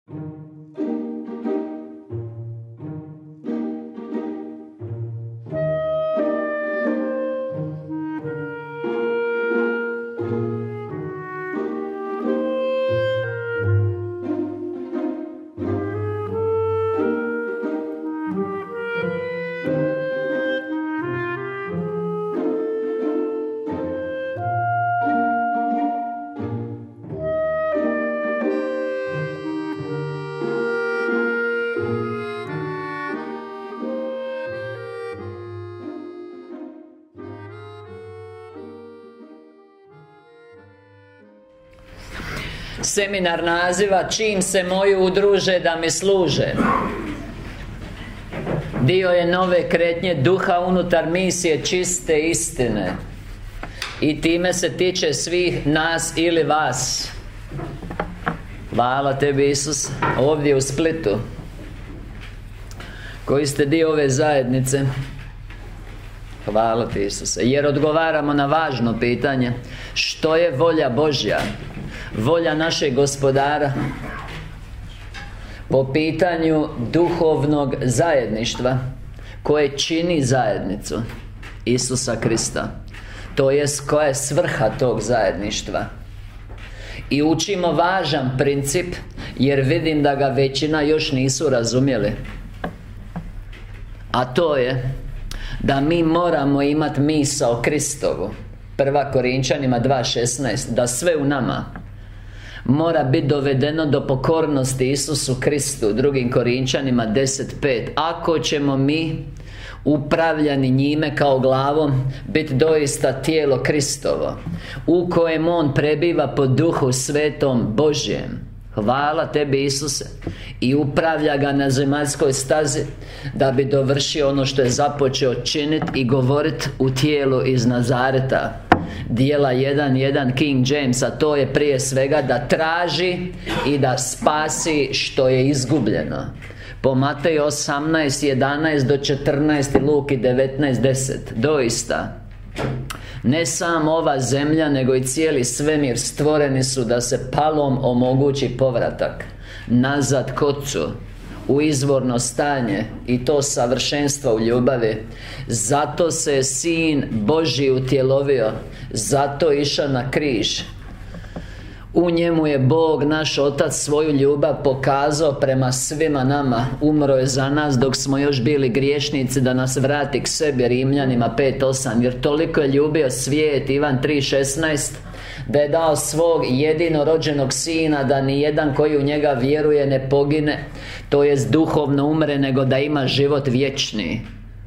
Seminar naziva "Čim se moji udruže da mi služe". Dio je nove kretnje duha unutar misije čiste istine. I time se tiče svih nas ili vas. Hvala tebi, Isus. Ovdje u Splitu, koji ste dio ove zajednice, hvala ti, Isuse. Jer odgovaramo na važno pitanje: što je volja Božja, volja našeg Gospodara po pitanju duhovnog zajedništva koje čini zajednicu Isusa Krista, to jest koja je svrha tog zajedništva. I učimo važan princip, jer vidim da ga većina još nisu razumjeli. A to je da mi moramo imati misao Kristovu. 1. Korinčanima 2.16, da sve u nama mora biti dovedeno do pokornosti Isusu Kristu. 2. Korinčanima 10.5. Ako ćemo mi, upravljani njime kao glavom, biti doista tijelo Kristovo, u kojem On prebiva po Duhu Svetom Božjem. Hvala tebi, Isuse. I upravlja ga na zemaljskoj stazi, da bi dovršio ono što je započeo činiti i govoriti u tijelu iz Nazareta. Dijela 1.1 King James, a to je prije svega da traži i da spasi što je izgubljeno. Po Mateju 18.11 do 14 Luki 19.10. Doista, ne samo ova zemlja, nego i cijeli svemir stvoreni su da se palom omogući povratak nazad k Otcu, u izvorno stanje, i to savršenstvo u ljubavi. Zato se je Sin Božji utjelovio, zato je išao na križ. U njemu je Bog, naš Otac, svoju ljubav pokazao prema svima nama. Umro je za nas dok smo još bili griješnici, da nas vrati k sebi. Rimljanima 5.8. Jer toliko je ljubio svijet, Ivan 3.16, da je dao svog jedinorođenog Sina, da ni jedan koji u njega vjeruje ne pogine, to jest duhovno umre, nego da ima život vječni.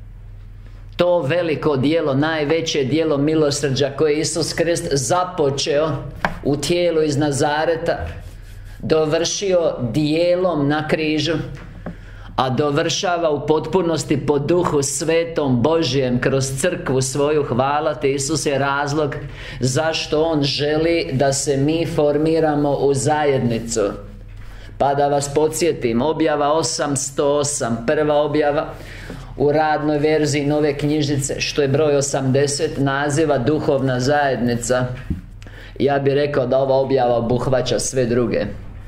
To veliko djelo, najveće djelo milosrđa koje je Isus Krist započeo u tijelu iz Nazareta, dovršio dijelom na križu, a dovršava u potpunosti po Duhu Svetom Božjem kroz crkvu svoju. Hvala ti, Isus, je razlog zašto On želi da se mi formiramo u zajednicu. Pa da vas podsjetim, objava 808, prva objava u radnoj verziji nove knjižice, što je broj 80, naziva duhovna zajednica. Ja bih rekao da ova objava obuhvaća sve druge.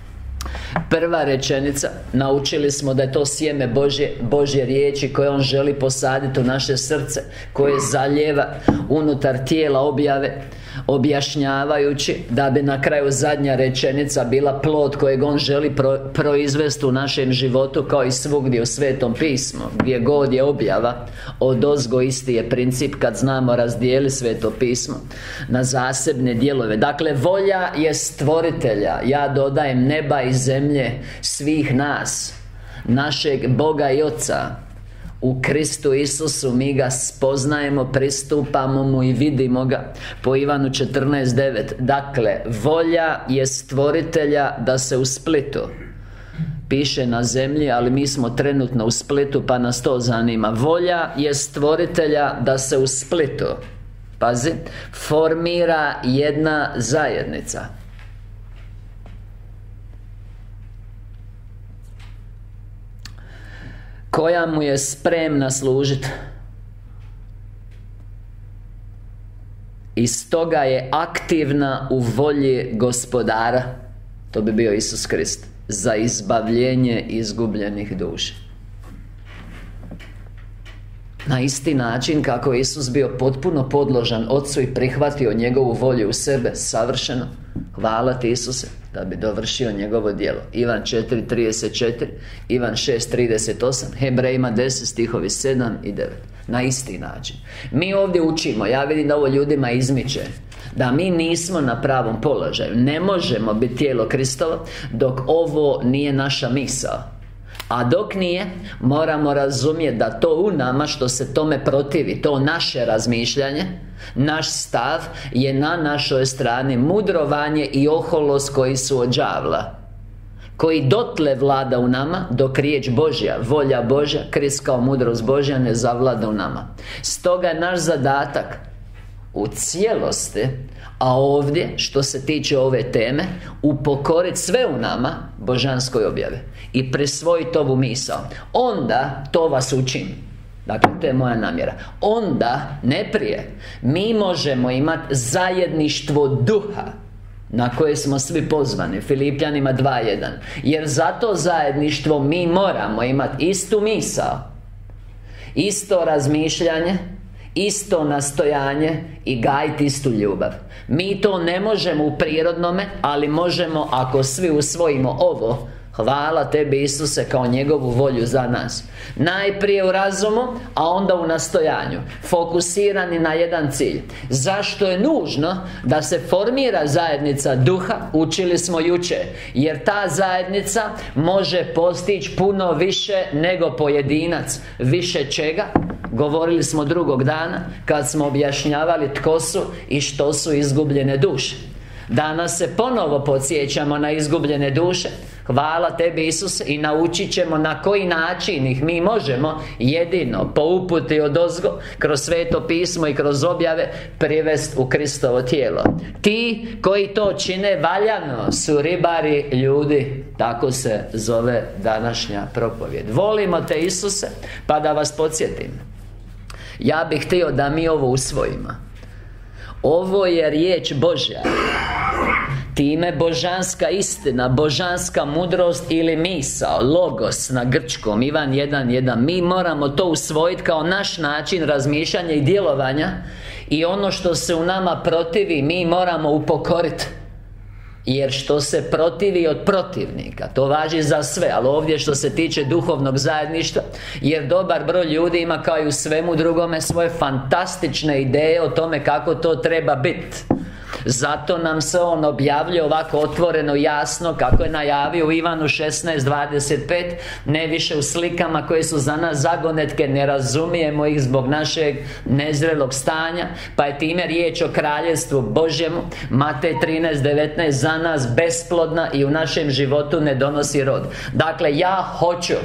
Prva rečenica, naučili smo da je to sjeme Božje riječi koje On želi posaditi u naše srce, koje zalijeva unutar tijela objave, objašnjavajući da bi na kraju zadnja rečenica bila plod kojeg On želi proizvesti u našem životu, kao i svugdje u Svetom pismu. Gdje god je objava, odozgo isti je princip kad znamo razdijeliti Sveto pismo na zasebne dijelove. Dakle, volja je stvoritelja, ja dodajem neba i zemlje, svih nas, našeg Boga i Oca. U Kristu Isusu mi ga spoznajemo, pristupamo mu i vidimo ga. Po Ivanu 14.9. Dakle, volja je stvoritelja da se u Splitu, piše na zemlji, ali mi smo trenutno u Splitu pa nas to zanima. Volja je stvoritelja da se u Splitu, pazi, formira jedna zajednica. Koja mu je spremna služiti. I stoga je aktivna u volji Gospodara. To bi bio Isus Krist. za izbavljenje izgubljenih duša. Na isti način kako je Isus bio potpuno podložan Otcu i prihvatio njegovu volju u sebe savršeno, hvala ti Isuse, da bi dovršio njegovo djelo. Ivan 4:34, Ivan 6:38, Hebrejima 10 stihovi 7 i 9. Na isti način. Mi ovdje učimo, ja vidim da ovo ljudima izmiče, da mi nismo na pravom položaju. Ne možemo biti tijelo Kristovo dok ovo nije naša misao. A dok nije, moramo razumjeti da to u nama što se tome protivi, to naše razmišljanje, naš stav je na našoj strani mudrovanje i oholost koji su od đavla, koji dotle vlada u nama dok riječ Božja, volja Božja, Krist kao mudrost Božja ne zavlada u nama. Stoga je naš zadatak u cijelosti, a ovdje, što se tiče ove teme, upokoriti sve u nama božanskoj objave i prisvojiti ovu misao. Onda to vas učini. Dakle, to je moja namjera. Onda, ne prije, mi možemo imati zajedništvo duha na koje smo svi pozvani, Filipljanima 2:1. Jer za to zajedništvo mi moramo imati istu misao, isto razmišljanje, isto nastojanje i gajiti istu ljubav. Mi to ne možemo u prirodnome, ali možemo ako svi usvojimo ovo. Hvala tebi Isuse kao njegovu volju za nas. Najprije u razumu, a onda u nastojanju, fokusirani na jedan cilj. Zašto je nužno da se formira zajednica duha? Učili smo jučer. Jer ta zajednica može postići puno više nego pojedinac. Više čega? Govorili smo drugog dana kad smo objašnjavali tko su i što su izgubljene duše. Danas se ponovo podsjećamo na izgubljene duše. Hvala tebi Isuse, i naučit ćemo na koji način ih mi možemo jedino po uputi odozgo, kroz Sveto pismo i kroz objave, privesti u Kristovo tijelo. Ti koji to čine valjano su ribari ljudi. Tako se zove današnja propovjed. Volimo te Isuse, pa da vas podsjetim, ja bih htio da mi ovo usvojimo. Ovo je riječ Božja. Time božanska istina, božanska mudrost ili misao, logos na grčkom, Ivan 1:1. Mi moramo to usvojiti kao naš način razmišljanja i djelovanja. I ono što se u nama protivi, mi moramo upokoriti. Jer što se protivi od protivnika, to važi za sve, ali ovdje što se tiče duhovnog zajedništva, jer dobar broj ljudi ima kao i u svemu drugome svoje fantastične ideje o tome kako to treba biti. Zato nam se on objavljuje ovako otvoreno, jasno, kako je najavio u Ivanu 16:25. Ne više u slikama koje su za nas zagonetke, ne razumijemo ih zbog našeg nezrelog stanja. Pa je time riječ o kraljevstvu Božjemu. Matej 13:19. Za nas besplodna i u našem životu ne donosi rod. Dakle, ja hoću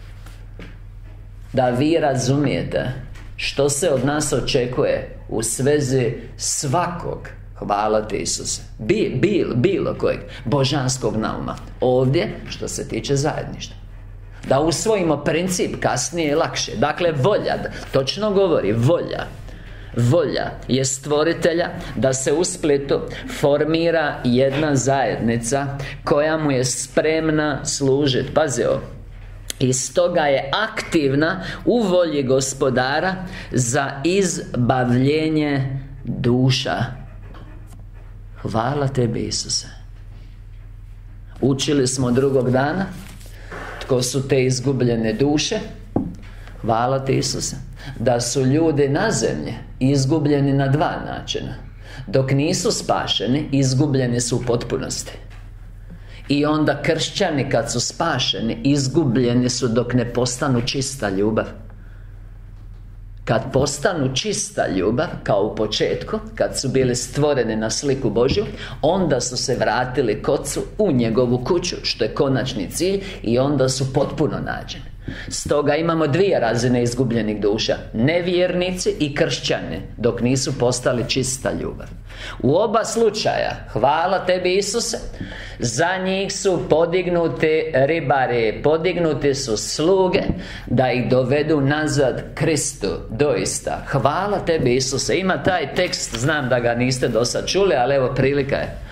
da vi razumijete što se od nas očekuje u svezi svakog, hvala ti Isuse, bilo kojeg božanskog nauma. Ovdje što se tiče zajedništva, da usvojimo princip, kasnije je lakše. Dakle, volja, točno govori, volja je stvoritelja da se u Splitu formira jedna zajednica koja mu je spremna služiti. Pazi ovo. I stoga je aktivna u volji Gospodara za izbavljenje duša. Hvala tebi Isuse. Učili smo drugog dana tko su te izgubljene duše. Hvala ti Isuse. Da su ljudi na zemlji izgubljeni na dva načina. Dok nisu spašeni, izgubljeni su u potpunosti. I onda kršćani kad su spašeni, izgubljeni su dok ne postanu čista ljubav. Kad postanu čista ljubav, kao u početku, kad su bili stvoreni na sliku Božju, onda su se vratili k Ocu u njegovu kuću, što je konačni cilj, i onda su potpuno nađeni. Stoga imamo dvije razine izgubljenih duša: nevjernici i kršćani, dok nisu postali čista ljubav. U oba slučaja, hvala tebi Isuse, za njih su podignuti ribari, podignuti su sluge da ih dovedu nazad Kristu. Doista, hvala tebi Isuse. Ima taj tekst, znam da ga niste do sad čuli, ali evo prilika je.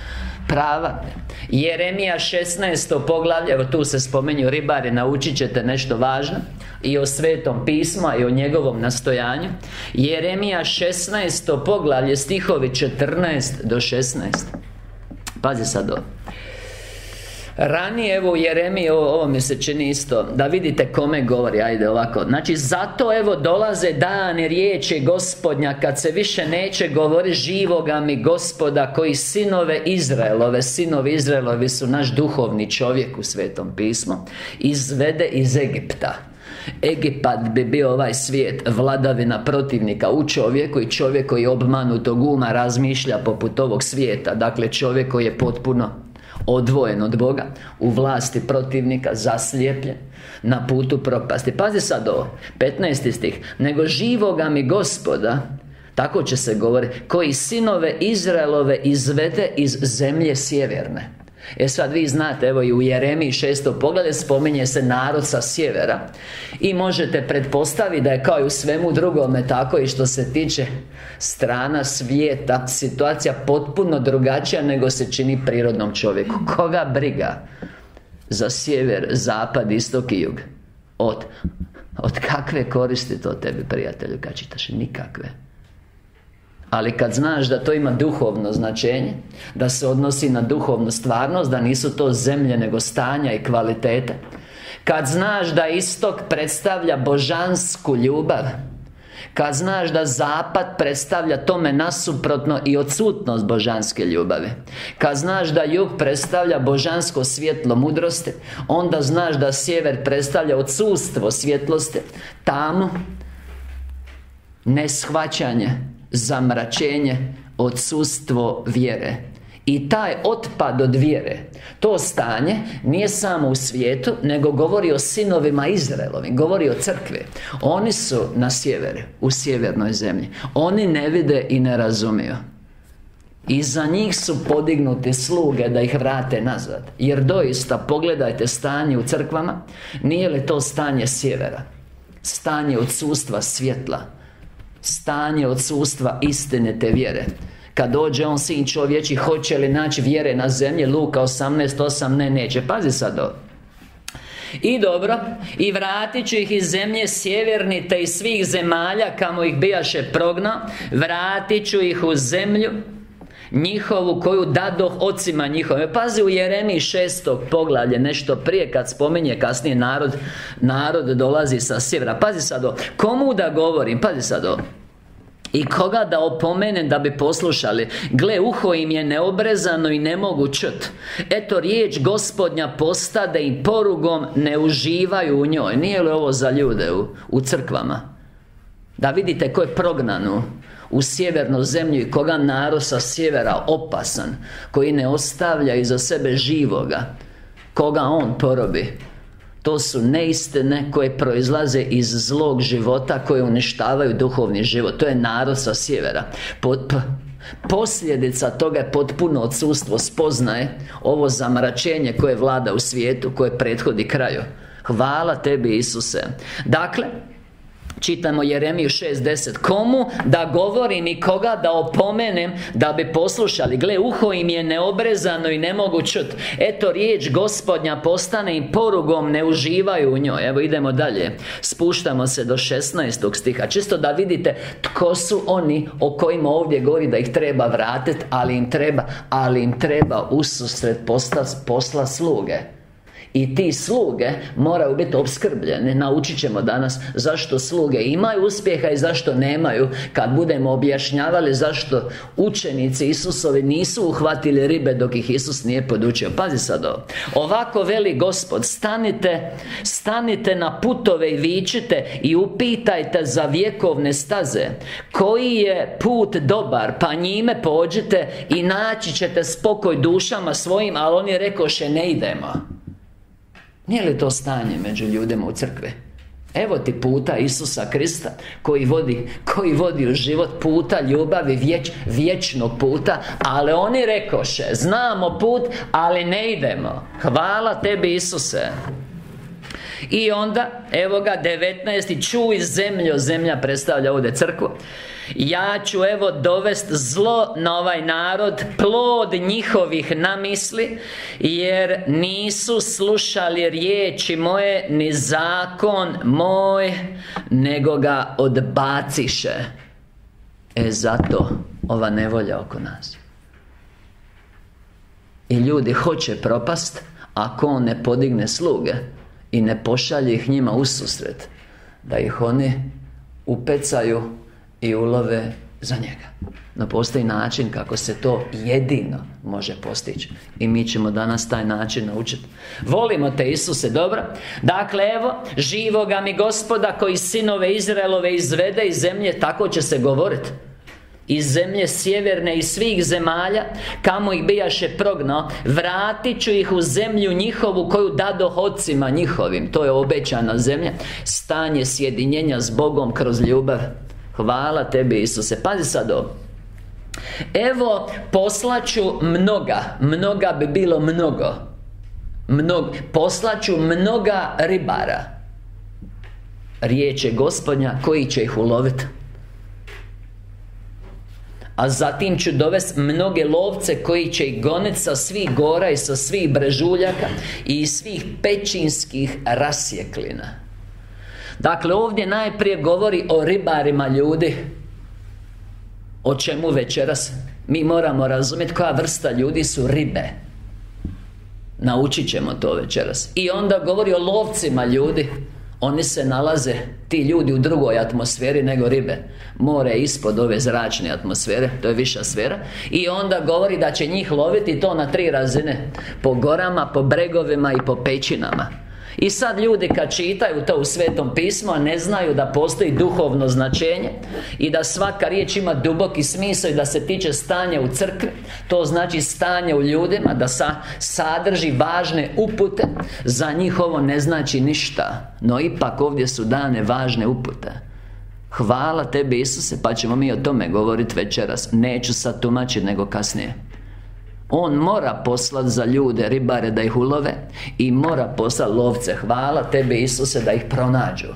prava. Jeremija 16. poglavlje, evo tu se spominju ribari, naučit ćete nešto važno i o Svetom pismu i o njegovom nastojanju. Jeremija 16. poglavlje, stihovi 14 do 16. Pazi sad ovo. Ranije, evo u Jeremiji, ovo mi se čini isto, da vidite kome govori, ajde ovako. Znači, zato evo dolaze dani riječi Gospodnja, kad se više neće govori živoga mi Gospoda, koji sinove Izraelove, sinovi Izraelovi su naš duhovni čovjek u Svetom pismu, izvede iz Egipta. Egipat bi bio ovaj svijet, vladavina protivnika u čovjeku, i čovjek koji obmanutog uma razmišlja poput ovog svijeta. Dakle, čovjek koji je potpuno odvojen od Boga, u vlasti protivnika, zaslijepljen, na putu propasti. Pazi sad ovo, 15. stih. Nego živoga mi Gospoda, tako će se govoriti, koji sinove Izraelove izvede iz zemlje sjeverne. Sad vi znate, evo i u Jeremiji 6. poglavlje spominje se narod sa sjevera, i možete pretpostaviti da je kao i u svemu drugome tako i što se tiče strana svijeta, situacija potpuno drugačija nego se čini prirodnom čovjeku. Koga briga za sjever, zapad, istok i jug? Od kakve koristi to tebi, prijatelju, kad čitaš? Nikakve. Ali kad znaš da to ima duhovno značenje, da se odnosi na duhovnu stvarnost, da nisu to zemlje nego stanja i kvalitete, kad znaš da istok predstavlja božansku ljubav, kad znaš da zapad predstavlja tome nasuprotno i odsutnost božanske ljubavi, kad znaš da jug predstavlja božansko svjetlo mudrosti, onda znaš da sjever predstavlja odsustvo svjetlosti, tamu, neshvaćanje, zamračenje, odsustvo vjere. I taj otpad od vjere, to stanje, nije samo u svijetu, nego govori o sinovima Izraelovim, govori o crkvi. Oni su na sjeveru, u sjevernoj zemlji. Oni ne vide i ne razumiju. I za njih su podignuti sluge da ih vrate nazad. Jer doista, pogledajte stanje u crkvama, nije li to stanje sjevera? Stanje odsustva svjetla, stanje odsustva istine te vjere. Kad dođe on, sin čovječi, hoće li naći vjere na zemlji? Luka 18:8, ne, neće. Pazi sad ovo. I dobro, i vratit ću ih iz zemlje sjeverni, te iz svih zemalja kamo ih bijaše prognao, vratit ću ih u zemlju njihovu koju dadoh ocima njihovim. Pazi, u Jeremiji 6. poglavlje, nešto prije, kad spominje kasnije narod dolazi sa sjevera. Pazi sad ovo, komu da govorim? Pazi sad ovo. I koga da opomenem da bi poslušali? Gle, uho im je neobrezano i ne mogu čut. Eto, riječ Gospodnja postade i porugom ne uživaju u njoj. Nije li ovo za ljude u crkvama? Da vidite ko je prognan u sjevernu zemlju i koga narod sa sjevera opasan, koji ne ostavlja iza sebe živoga, koga on porobi. To su neistine koje proizlaze iz zlog života, koje uništavaju duhovni život. To je narod sa sjevera. Posljedica toga je potpuno odsustvo spoznaje, ovo zamračenje koje vlada u svijetu, koje prethodi kraju. Hvala tebi, Isuse. Dakle, čitamo Jeremiju 6:10. Komu da govorim i koga da opomenem da bi poslušali? Gle, uho im je neobrezano i ne mogu čut. Eto, riječ Gospodnja postane im porugom, ne uživaju u njoj. Evo, idemo dalje. Spuštamo se do 16. stiha. Čisto da vidite tko su oni o kojima ovdje govori da ih treba vratiti, ali im treba ususret posla sluge. I ti sluge moraju biti opskrbljeni. Naučit ćemo danas zašto sluge imaju uspjeha i zašto nemaju, kad budemo objašnjavali zašto učenici Isusovi nisu uhvatili ribe dok ih Isus nije podučio. Pazi sad ovo. Ovako veli Gospod, stanite na putove i vičite i upitajte za vjekovne staze, koji je put dobar, pa njime pođite i naći ćete spokoj dušama svojim. Ali oni rekoše, ne idemo. Nije li to stanje među ljudima u crkvi? Evo ti puta Isusa Krista koji vodi u život, puta ljubavi, vječnog puta. Ali oni rekoše, znamo put, ali ne idemo. Hvala tebi, Isuse. I onda, evo ga 19. Čuj zemljo, zemlja predstavlja ovdje crkvu. Ja ću evo dovest zlo na ovaj narod, plod njihovih namisli, jer nisu slušali riječi moje, ni zakon moj, nego ga odbaciše. Zato ova nevolja oko nas. I ljudi hoće propast ako on ne podigne sluge i ne pošalje ih njima ususret, da ih oni upecaju i ulove za njega. No postoji način kako se to jedino može postići. I mi ćemo danas taj način naučiti. Volimo te, Isuse, dobro? Dakle, evo, živoga mi Gospoda koji sinove Izraelove izvede iz zemlje, tako će se govoriti, iz zemlje sjeverne i svih zemalja, kamo ih bijaše prognao, vratit ću ih u zemlju njihovu koju dadoh ocima njihovim. To je obećana zemlja, stanje sjedinjenja s Bogom kroz ljubav. Hvala tebi, Isuse. Pazi sad ovo. Evo, poslaću mnoga bi bilo poslaću mnoga ribara, riječ je Gospodnja, koji će ih uloviti. A zatim ću dovesti mnoge lovce koji će ih goniti sa svih gora i sa svih brežuljaka i iz svih pećinskih rasjeklina. Dakle, ovdje najprije govori o ribarima, ljudi. O čemu večeras? Mi moramo razumjeti koja vrsta ljudi su ribe. Naučit ćemo to večeras. I onda govori o lovcima, ljudi. Oni se nalaze, ti ljudi, u drugoj atmosferi nego ribe. More je ispod ove zračne atmosfere, to je viša sfera. I onda govori da će njih loviti to na 3 razine: po gorama, po bregovima i po pećinama. I sad ljudi kad čitaju to u Svetom pismu, a ne znaju da postoji duhovno značenje i da svaka riječ ima duboki smisao i da se tiče stanja u crkvi, to znači stanje u ljudima, da sadrži važne upute, za njih ovo ne znači ništa. No ipak ovdje su dane važne upute. Hvala tebi, Isuse, pa ćemo mi o tome govoriti večeras. Neću sad tumačiti, nego kasnije. On mora poslati za ljude, ribare, da ih ulove, i mora poslati lovce. Hvala tebi, Isuse, da ih pronađu.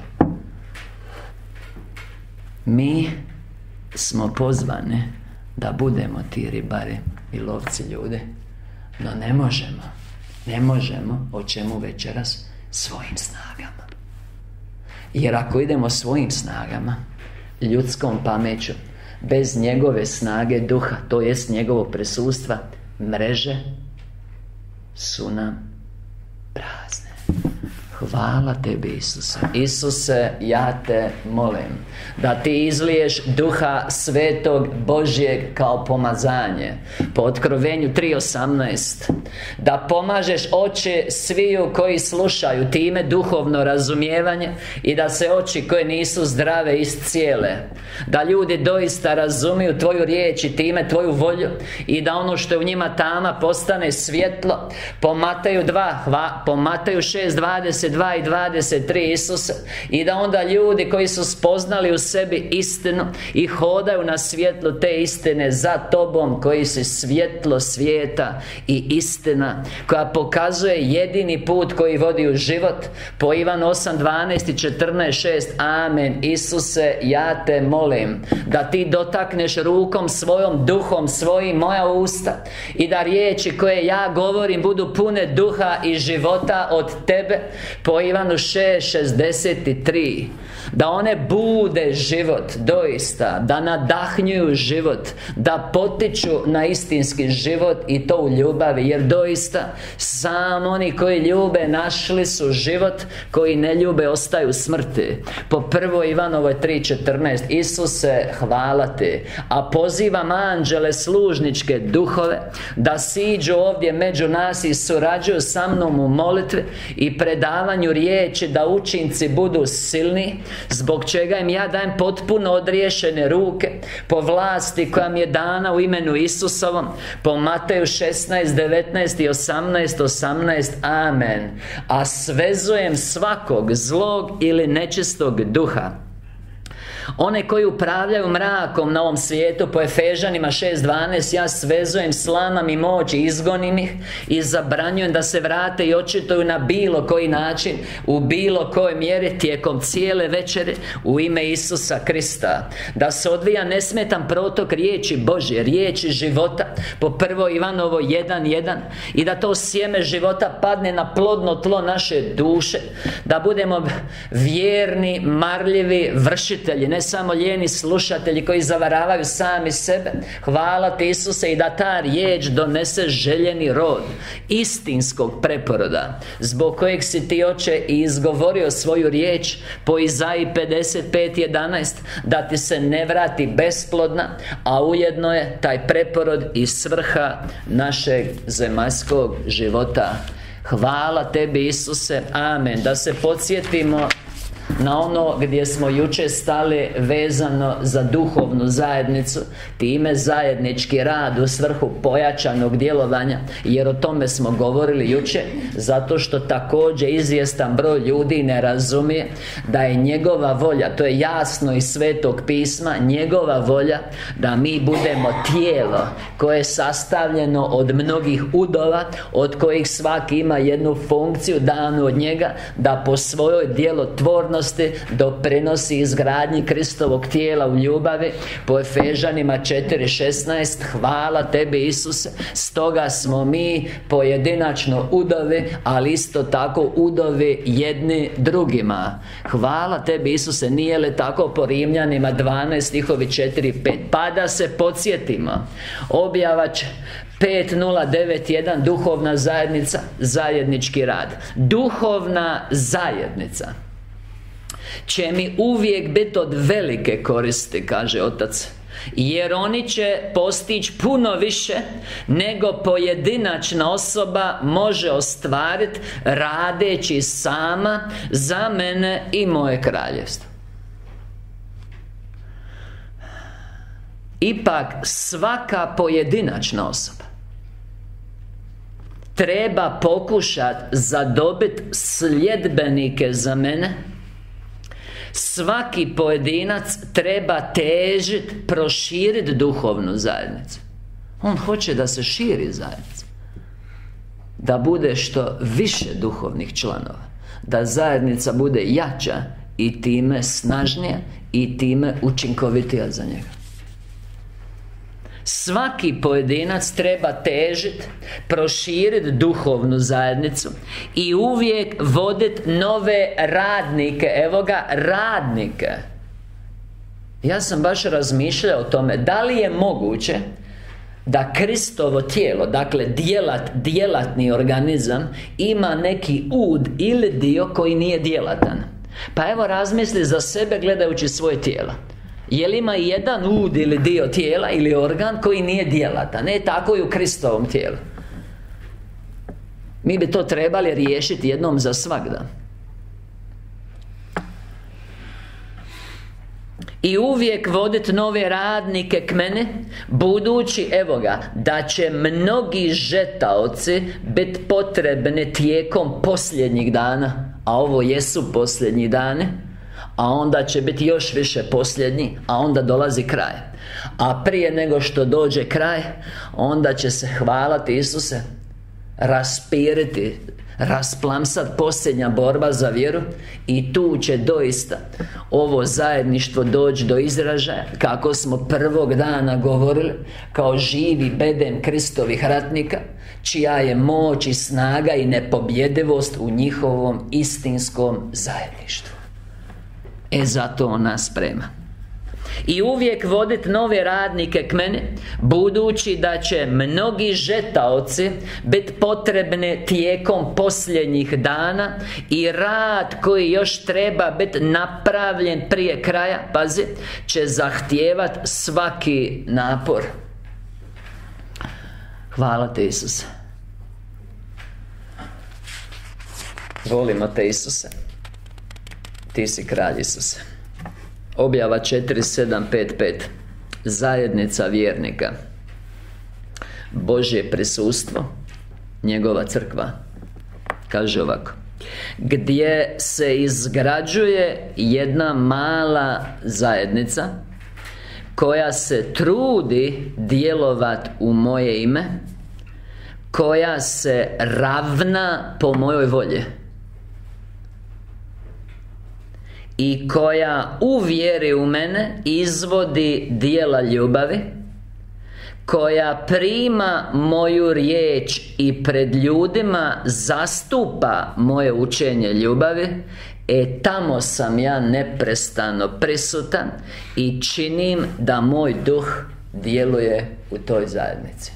Mi smo pozvani da budemo ti ribari i lovci, ljudi. No ne možemo, o čemu večeras? Svojim snagama. Jer ako idemo svojim snagama, ljudskom pameću, bez njegove snage duha, to jest njegovog prisustva, mreže su nam prazne. Hvala tebi, Isuse. Isuse, ja te molim da ti izliješ Duha Svetog Božjeg kao pomazanje. Po Otkrovenju 3:18, da pomažeš oči sviju koji slušaju, time duhovno razumijevanje, i da se oči koje nisu zdrave iscijele. Da ljudi doista razumiju tvoju riječ i time tvoju volju, i da ono što je u njima tama postane svjetlo. Po Mateju 6:22 i 23, Isuse. I da onda ljudi koji su spoznali u sebi istinu i hodaju na svjetlu te istine za tobom, koji si svjetlo svijeta i istina, koja pokazuje jedini put koji vodi u život, po Ivan 8:12 i 14:6. Amen. Isuse, ja te molim da ti dotakneš rukom svojom, duhom svojim moja usta, i da riječi koje ja govorim budu pune duha i života od tebe, po Ivanu 6:63. Da one bude život, doista, da nadahnjuju život, da potiču na istinski život, i to u ljubavi. Jer doista, samo oni koji ljube našli su život, koji ne ljube ostaju smrti. Po 1. Ivanovoj 3:14. Isuse, hvala ti. A pozivam anđele služničke duhove da siđu ovdje među nas i surađuju sa mnom u molitvi i predavanju riječi, da učinci budu silni, zbog čega im ja dajem potpuno odriješene ruke, po vlasti koja mi je dana u imenu Isusovom, po Mateju 16:19 i 18:18. Amen. A svezujem svakog zlog ili nečistog duha One koji upravljaju mrakom na ovom svijetu, po Efežanima 6.12, ja svezujem slamam i moć, izgonim ih i zabranjujem da se vrate i očituju na bilo koji način, u bilo kojoj mjeri tijekom cijele večere u ime Isusa Krista. Da se odvija nesmetan protok riječi Božje, riječi života, po 1. Ivanovo 1.1, i da to sjeme života padne na plodno tlo naše duše, da budemo vjerni, marljivi vršitelji, ne samo lijeni slušatelji koji zavaravaju sami sebe. Hvala Ti, Isuse, i da ta riječ donese željeni rod istinskog preporoda, zbog kojeg si Ti, Oče, i izgovorio svoju riječ po Izaji 55.11, da Ti se ne vrati besplodna, a ujedno je taj preporod i svrha našeg zemaljskog života. Hvala Tebi, Isuse, amen. Da se podsjetimo na ono gdje smo jučer stali vezano za duhovnu zajednicu, time zajednički rad u svrhu pojačanog djelovanja, jer o tome smo govorili jučer, zato što također izvjestan broj ljudi ne razumije da je njegova volja, to je jasno iz Svetog pisma, njegova volja da mi budemo tijelo koje je sastavljeno od mnogih udova, od kojih svaki ima jednu funkciju danu od njega, da po svojoj djelotvornosti doprinosi izgradnji Kristovog tijela u ljubavi, po Efežanima 4.16. Hvala Tebi, Isuse. Stoga smo mi pojedinačno udovi, ali isto tako udovi jedni drugima. Hvala Tebi, Isuse. Nije li tako po Rimljanima 12 stihovi 4-5? Pa da se podsjetimo, objava 5091, duhovna zajednica, zajednički rad. Duhovna zajednica će mi uvijek biti od velike koristi, kaže Otac, jer oni će postići puno više nego pojedinačna osoba može ostvariti radeći sama za mene i moje kraljevstvo. Ipak svaka pojedinačna osoba treba pokušati zadobiti sljedbenike za mene. Svaki pojedinac treba težiti, proširiti duhovnu zajednicu. On hoće da se širi zajednica, da bude što više duhovnih članova, da zajednica bude jača i time snažnija i time učinkovitija za njega. Svaki pojedinac treba težiti, proširiti duhovnu zajednicu i uvijek voditi nove radnike. Evo ga, radnike. Ja sam baš razmišljao o tome, da li je moguće da Kristovo tijelo, dakle djelatni organizam, ima neki ud ili dio koji nije djelatan. Pa evo, razmisli za sebe gledajući svoje tijelo. Je li ima jedan ud ili dio tijela ili organ koji nije djelatan? Ne, tako i u Kristovom tijelu. Mi bi to trebali riješiti jednom za svagda. I uvijek voditi nove radnike k mene, budući, evo ga, da će mnogi žetaoci biti potrebni tijekom posljednjih dana. A ovo jesu posljednji dani, a onda će biti još više posljednji, a onda dolazi kraj. A prije nego što dođe kraj, onda će se, hvala Ti, Isuse, raspiriti, rasplamsat posljednja borba za vjeru, i tu će doista ovo zajedništvo doći do izražaja, kako smo prvog dana govorili, kao živi bedem Kristovih ratnika, čija je moć i snaga i nepobjedivost u njihovom istinskom zajedništvu. Zato on nas sprema. I uvijek voditi nove radnike k meni, budući da će mnogi žetaoci biti potrebni tijekom posljednjih dana, i rad koji još treba biti napravljen prije kraja, pazi, će zahtijevati svaki napor. Hvala Ti, Isuse. Volimo Te, Isuse. Ti si kralj, Isuse. Objava 4.7.5.5. Zajednica vjernika, Božje prisustvo, njegova crkva. Kaže ovako: gdje se izgrađuje jedna mala zajednica koja se trudi djelovat u moje ime, koja se ravna po mojoj volji i koja u vjeri u mene izvodi djela ljubavi, koja prima moju riječ i pred ljudima zastupa moje učenje ljubavi, tamo sam ja neprestano prisutan i činim da moj duh djeluje u toj zajednici.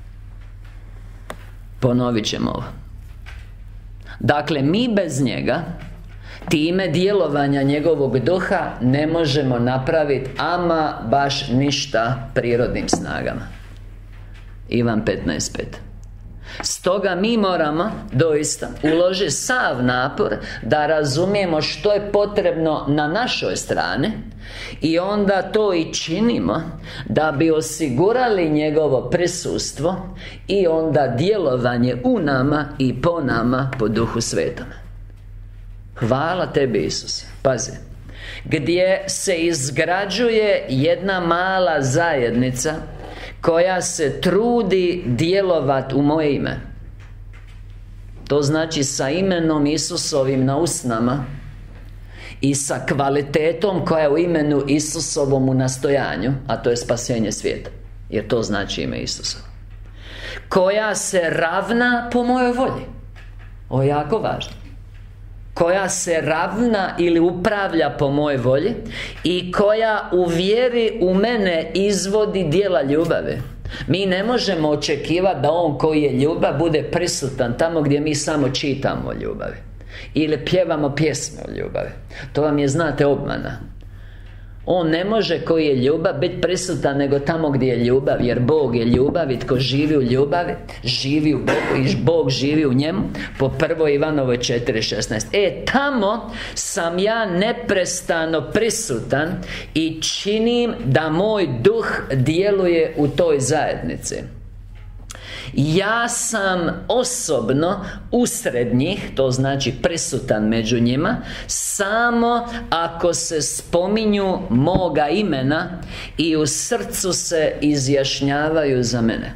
Ponovit ćemo ovo. Dakle, mi bez njega, time djelovanja njegovog duha, ne možemo napraviti ama baš ništa prirodnim snagama. Ivan 15:5. Stoga mi moramo doista uložiti sav napor da razumijemo što je potrebno na našoj strani i onda to i činimo da bi osigurali njegovo prisustvo i onda djelovanje u nama i po nama po Duhu Svetom. Hvala tebi, Isuse. Pazi, gdje se izgrađuje jedna mala zajednica koja se trudi djelovat u moje ime. To znači sa imenom Isusovim na usnama i sa kvalitetom koja je u imenu Isusovom u nastojanju, a to je spasenje svijeta, jer to znači ime Isusovo. Koja se ravna po mojoj volji. Ovo je jako važno. Koja se ravna ili upravlja po mojoj volji i koja u vjeri u mene izvodi djela ljubavi. Mi ne možemo očekivati da on koji je ljubav bude prisutan tamo gdje mi samo čitamo o ljubavi ili pjevamo pjesme o ljubavi. To vam je, znate, obmana. On ne može koji je ljubav biti prisutan nego tamo gdje je ljubav, jer Bog je ljubav i tko živi u ljubavi živi u Bogu i Bog živi u njemu, po 1. Ivanovoj 4:16. Tamo sam ja neprestano prisutan i činim da moj duh djeluje u toj zajednici. Ja sam osobno usred njih, to znači prisutan među njima, samo ako se spominju moga imena i u srcu se izjašnjavaju za mene.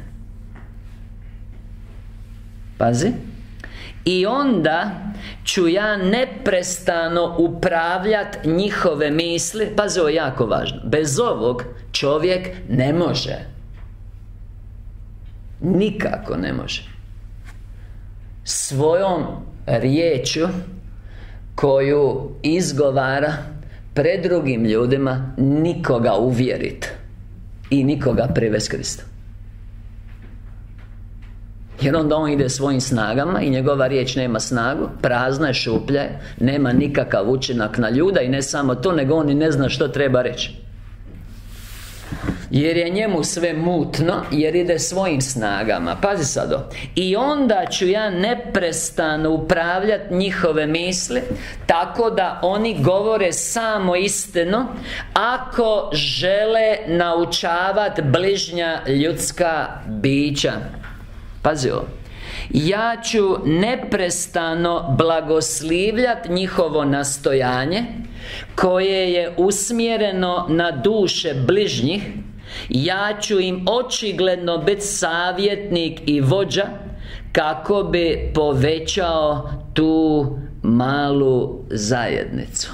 Pazi. I onda ću ja neprestano upravljat njihove misli. Pazi, ovo je jako važno. Bez ovog čovjek ne može. Nikako ne može svojom riječju koju izgovara pred drugim ljudima nikoga uvjeriti i nikoga privesti Kristu. Jer onda on ide svojim snagama i njegova riječ nema snagu, prazna je, šuplja je, nema nikakav učinak na ljude. I ne samo to, nego on i ne zna što treba reći, jer je njemu sve mutno, jer ide svojim snagama. Pazi sad ovo. I onda ću ja neprestano upravljati njihove misli, tako da oni govore samo istinu, ako žele naučavati bližnja ljudska bića. Pazi ovo. Ja ću neprestano blagoslivljati njihovo nastojanje, koje je usmjereno na duše bližnjih. Ja ću im očigledno biti savjetnik i vođa, kako bi povećao tu malu zajednicu.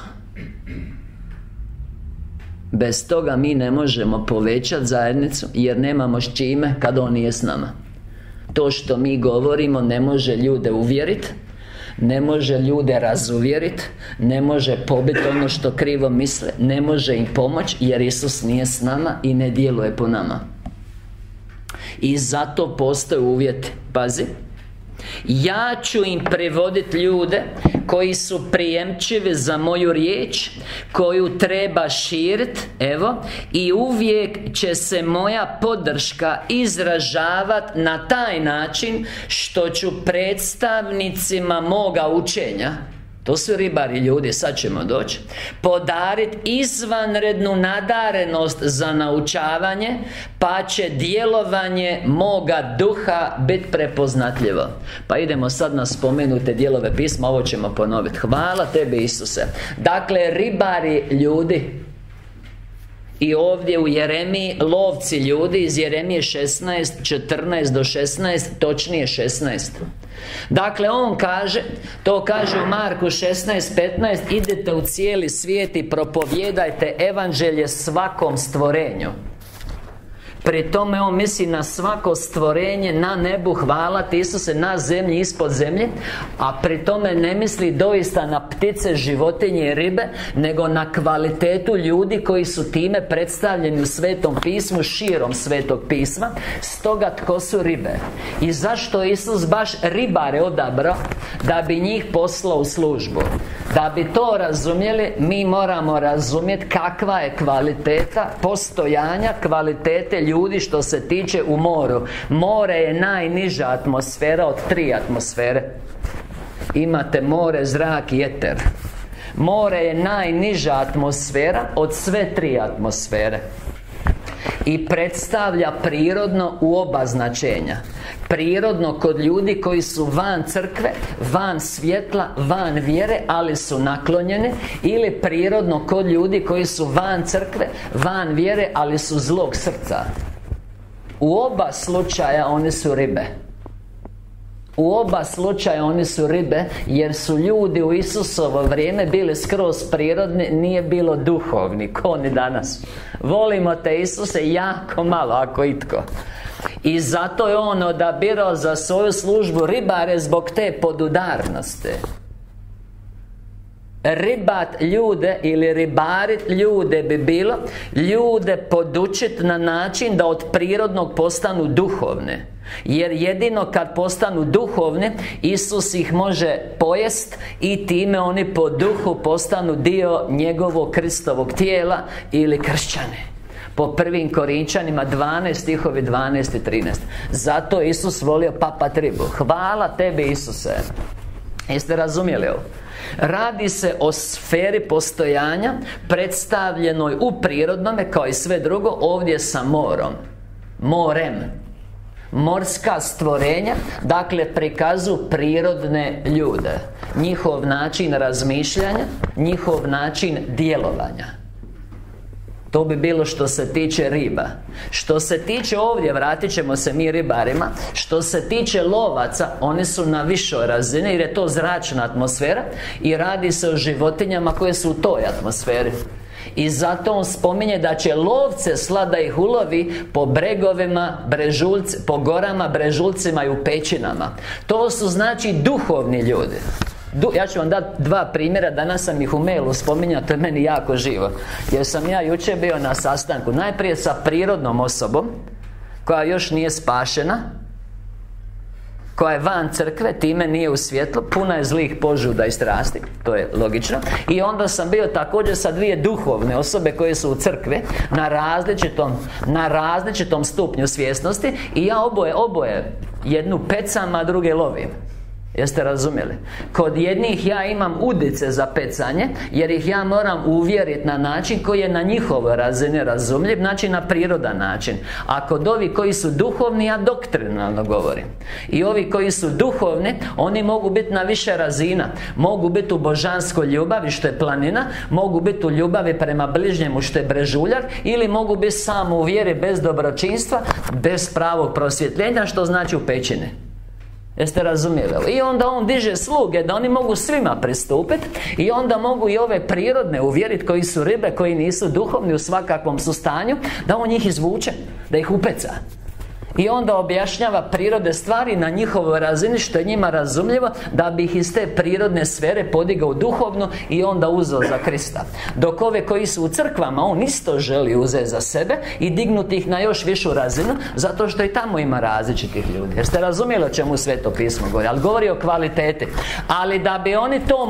Bez toga mi ne možemo povećati zajednicu, jer nemamo s čime kad on nije s nama. To što mi govorimo ne može ljude uvjeriti, ne može ljude razuvjeriti, ne može pobiti ono što krivo misle, ne može im pomoći, jer Isus nije s nama i ne djeluje po nama. I zato postoje uvjeti. Pazi. Ja ću im privoditi ljude koji su prijemčivi za moju riječ, koju treba širiti, evo, i uvijek će se moja podrška izražavati na taj način što ću predstavnicima moga učenja To su ribari ljudi, sad ćemo doći. Podariti izvanrednu nadarenost za naučavanje, pa će djelovanje moga duha biti prepoznatljivo. Pa idemo sad na spomenute dijelove pisma, ovo ćemo ponoviti. Hvala tebi, Isuse. Dakle, ribari ljudi. I ovdje u Jeremiji lovci ljudi, iz Jeremije 16, 14 do 16, točnije 16. Dakle, on kaže, to kaže u Marku 16, 15, idete u cijeli svijet i propovijedajte evanđelje svakom stvorenju. Pri tome on misli na svako stvorenje na nebu, hvala ti Isuse, na zemlji, ispod zemlje. A pri tome ne misli doista na ptice, životinje i ribe, nego na kvalitetu ljudi koji su time predstavljeni u Svetom pismu, širom Svetog pisma. Stoga tko su ribe? I zašto Isus baš ribare odabrao da bi njih poslao u službu? Da bi to razumjeli, mi moramo razumjeti kakva je kvaliteta postojanja, kvalitete ljudi što se tiče u moru. More je najniža atmosfera od 3 atmosfere. Imate more, zrak i eter. More je najniža atmosfera od sve 3 atmosfere. I predstavlja prirodno u oba značenja. Prirodno kod ljudi koji su van crkve, van svjetla, van vjere, ali su naklonjeni. Ili prirodno kod ljudi koji su van crkve, van vjere, ali su zlog srca. U oba slučaja oni su ribe. U oba slučaja oni su ribe, jer su ljudi u Isusovo vrijeme bili skroz prirodni, nije bilo duhovni, ko ni danas. Volimo te, Isuse, jako malo, ako itko. I zato je on odabirao za svoju službu ribare zbog te podudarnosti. Ribat ljude ili ribarit ljude bi bilo ljude podučiti na način da od prirodnog postanu duhovne. Jer jedino kad postanu duhovni, Isus ih može pojest i time oni po duhu postanu dio njegovog Kristovog tijela ili kršćani. Po prvim Korinčanima 12 stihovi 12 i 13. Zato Isus volio papat ribu. Hvala tebi, Isuse. Jeste razumjeli ovo? Radi se o sferi postojanja predstavljenoj u prirodnome, kao i sve drugo, ovdje sa morom. Morem. Morska stvorenja, dakle, prikazuju prirodne ljude. Njihov način razmišljanja, njihov način djelovanja. To bi bilo što se tiče riba. Što se tiče ovdje, vratit ćemo se mi ribarima, što se tiče lovaca, oni su na višoj razini, jer je to zračna atmosfera i radi se o životinjama koje su u toj atmosferi. I zato on spominje da će lovce slat da ih ulovi po bregovima, po gorama, brežuljcima i u pećinama. To su znači duhovni ljudi. Ja ću vam dati 2 primjera, danas sam ih u mailu spominjao, to je meni jako živo. Jer sam ja jučer bio na sastanku, najprije sa prirodnom osobom, koja još nije spašena, koja je van crkve, time nije u svjetlu, puna je zlih požuda i strasti, to je logično. I onda sam bio također sa 2 duhovne osobe koje su u crkvi na različitom stupnju svjesnosti. I ja oboje jednu pecam, a druge lovim. Jeste razumjeli? Kod jednih ja imam udice za pecanje, jer ih ja moram uvjeriti na način koji je na njihovoj razini razumljiv, znači na prirodan način. A kod ovih koji su duhovni, ja doktrinalno govorim. I ovi koji su duhovni, oni mogu biti na više razina. Mogu biti u božanskoj ljubavi, što je planina, mogu biti u ljubavi prema bližnjemu, što je brežuljak, ili mogu biti samo u vjeri bez dobročinstva, bez pravog prosvjetljenja, što znači u pećini. Jeste razumjeli? I onda on diže sluge da oni mogu svima pristupiti. I onda mogu i ove prirodne uvjeriti, koji su ribe, koji nisu duhovni, u svakakvom su stanju, da on njih izvuče, da ih upeca. I onda objašnjava prirode stvari na njihovoj razini, što je njima razumljivo, da bi ih iz te prirodne sfere podigao duhovno i onda uzeo za Krista. Dok ove koji su u crkvama, on isto želi uzeti za sebe i dignuti ih na još višu razinu, zato što i tamo ima različitih ljudi. Jer ste razumjeli o čemu Sveto pismo govori, ali govori o kvaliteti. Ali da bi oni to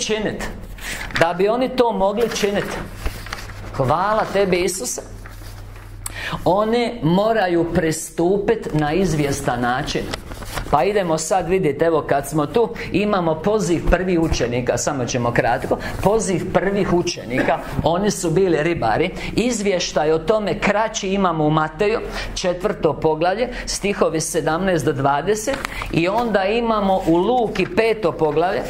mogli činiti, hvala tebi, Isuse, oni moraju pristupiti na izvjestan način. Pa idemo sad vidjeti, evo kad smo tu, imamo poziv prvih učenika, samo ćemo kratko. Poziv prvih učenika, oni su bili ribari. Izvještaj o tome kraći imamo u Mateju, 4. poglavlje, stihovi 17 do 20. I onda imamo u Luki 5. poglavlje,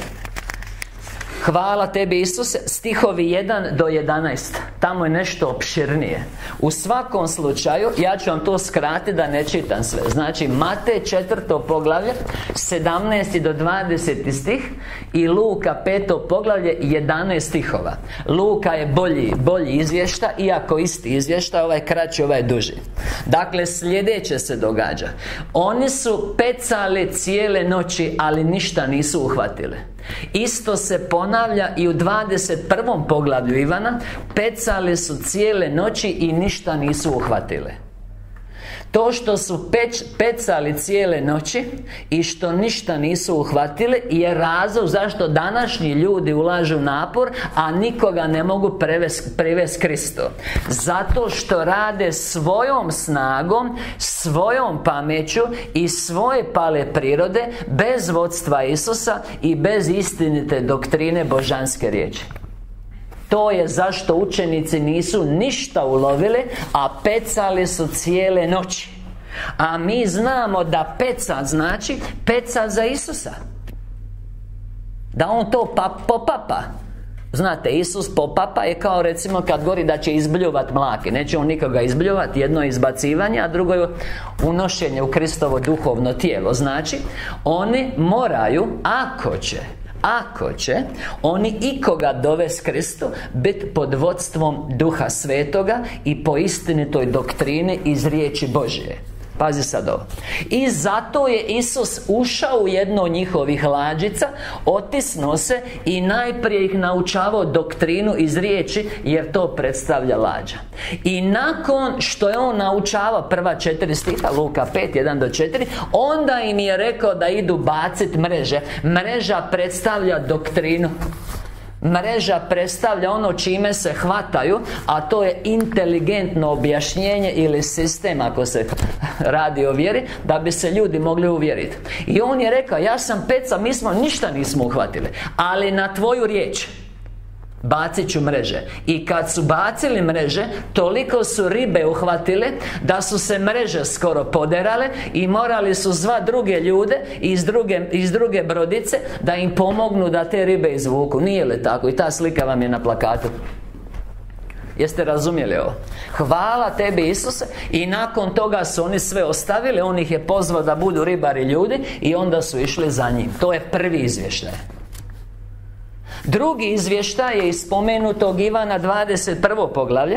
hvala tebi Isuse, stihovi 1 do 11. Tamo je nešto opširnije. U svakom slučaju, ja ću vam to skratiti da ne čitam sve. Znači, Matej 4. poglavlje, 17 do 20 stih, i Luka 5. poglavlje, 11 stihova. Luka je bolji izvještaj, iako isti izvještaj, ovaj kraći, ovaj duži. Dakle, sljedeće se događa. Oni su pecali cijele noći, ali ništa nisu uhvatili. Isto se ponavlja i u 21. poglavlju Ivana. Pecali su cijele noći i ništa nisu uhvatili. To što su pecali cijele noći i što ništa nisu uhvatili je razlog zašto današnji ljudi ulažu napor, a nikoga ne mogu privesti Kristu. Zato što rade svojom snagom, svojom pameću i svoje pale prirode, bez vodstva Isusa i bez istinite doktrine božanske riječi. To je zašto učenici nisu ništa ulovili, a pecali su cijele noći. A mi znamo da pecat znači pecat za Isusa. Da on to popapa. Znate, Isus popapa je kao recimo kad govori da će izbljuvat mlake. Neće on nikoga izbljuvati, jedno je izbacivanje, a drugo je unošenje u Kristovo duhovno tijelo. Znači, oni moraju, ako će oni ikoga dovesti Kristu, biti pod vodstvom Duha Svetoga i po istinitoj doktrini iz riječi Božje. Pazi sad ovo. I zato je Isus ušao u jednu od njihovih lađica, otisnuo se i najprije ih naučavao doktrinu iz riječi, jer to predstavlja lađa. I nakon što je on naučavao prva 4 stiha, Luka 5, 1 do 4, onda im je rekao da idu baciti mreže. Mreža predstavlja doktrinu. Mreža predstavlja ono čime se hvataju, a to je inteligentno objašnjenje ili sistem, ako se radi o vjeri, da bi se ljudi mogli uvjeriti. I on je rekao, ja sam peca, mi ništa nismo uhvatili, ali na tvoju riječ bacit ću mreže. I kad su bacili mreže, toliko su ribe uhvatile da su se mreže skoro poderale i morali su zvat druge ljude iz druge brodice da im pomognu da te ribe izvuku. Nije li tako? I ta slika vam je na plakatu. Jeste razumjeli ovo? Hvala tebi Isuse. I nakon toga su oni sve ostavili. On ih je pozvao da budu ribari ljudi i onda su išli za njim. To je prvi izvještaj. Drugi izvještaj je iz spomenutog Ivana 21. poglavlje.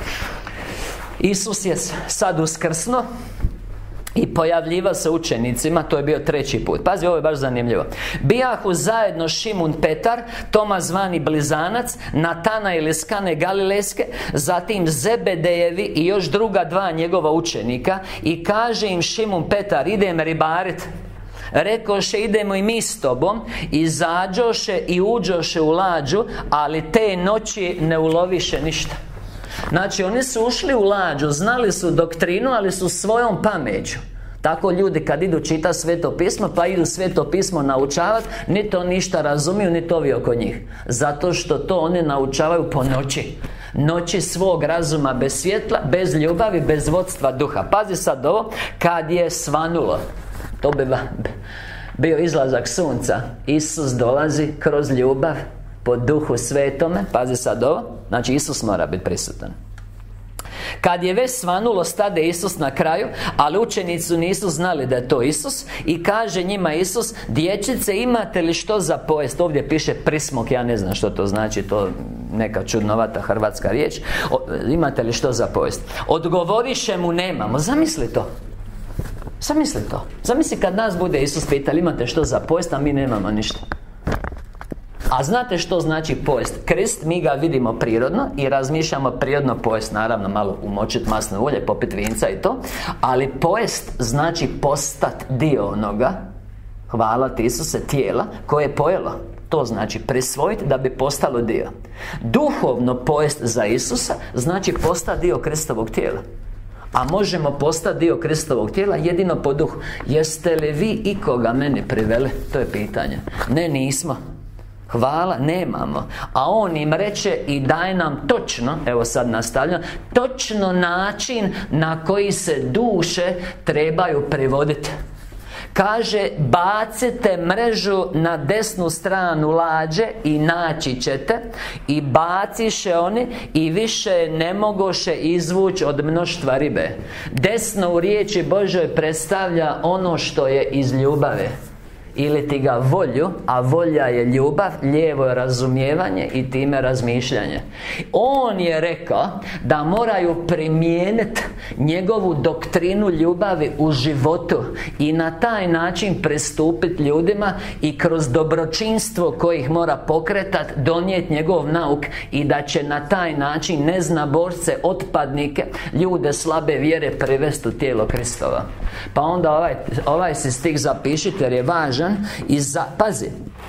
Isus je sad uskrsnuo i pojavljivao se učenicima. To je bio 3. put. Pazi, ovo je baš zanimljivo. Bijahu zajedno Šimun Petar, Toma zvani Blizanac, Natanael iz Kane Galilejske, zatim Zebedejevi i još druga 2 njegova učenika. I kaže im Šimun Petar, idem ribarit. Rekoše, idemo i mi s tobom. Izađoše i uđoše u lađu, ali te noći ne uloviše ništa. Znači, oni su ušli u lađu, znali su doktrinu, ali su svojom pameću. Tako ljudi kad idu čitati Sveto pismo, pa idu Sveto pismo naučavati, ni to ništa razumiju, ni to vi oko njih. Zato što to oni naučavaju po noći. Noći svog razuma bez svjetla, bez ljubavi, bez vodstva duha. Pazi sad ovo, kad je svanulo. To bi bio izlazak sunca. Isus dolazi kroz ljubav po Duhu Svetome. Pazi sad ovo. Znači, Isus mora biti prisutan. Kad je već svanulo, stade Isus na kraju, ali učenici nisu znali da je to Isus. I kaže njima Isus, dječice, imate li što za pojest? Ovdje piše prismok, ja ne znam što to znači, to neka čudnovata hrvatska riječ. Imate li što za pojest? Odgovoriše mu, nemamo. Zamisli to. Zamisli to. Zamisli kad nas bude Isus pitali, imate što za pojest, a mi nemamo ništa. A znate što znači pojest? Krist, mi ga vidimo prirodno i razmišljamo prirodno pojest. Naravno, malo umočiti masno ulje, popiti vinca i to. Ali pojest znači postat dio onoga, hvala ti Isuse, tijela koje je pojelo. To znači prisvojiti da bi postalo dio. Duhovno pojest za Isusa znači postati dio Kristovog tijela. A možemo postati dio Kristovog tijela jedino po duhu. Jeste li vi ikoga meni priveli? To je pitanje. Ne, nismo. Hvala, nemamo. A on im reče i daje nam točno, evo sad nastavljam, točno način na koji se duše trebaju privoditi. Kaže, bacite mrežu na desnu stranu lađe i naći ćete. I baciše oni i više ne mogoše izvući od mnoštva ribe. Desno u riječi Božoj predstavlja ono što je iz ljubave. Ili ti ga volju, a volja je ljubav, lijevo je razumijevanje i time razmišljanje. On je rekao da moraju primijeniti njegovu doktrinu ljubavi u životu i na taj način pristupiti ljudima i kroz dobročinstvo koje ih mora pokretati, donijeti njegov nauk i da će na taj način neznaborce, otpadnike, ljude slabe vjere privesti u tijelo Kristova. Pa onda ovaj si stih zapišite jer je važan. I pazi,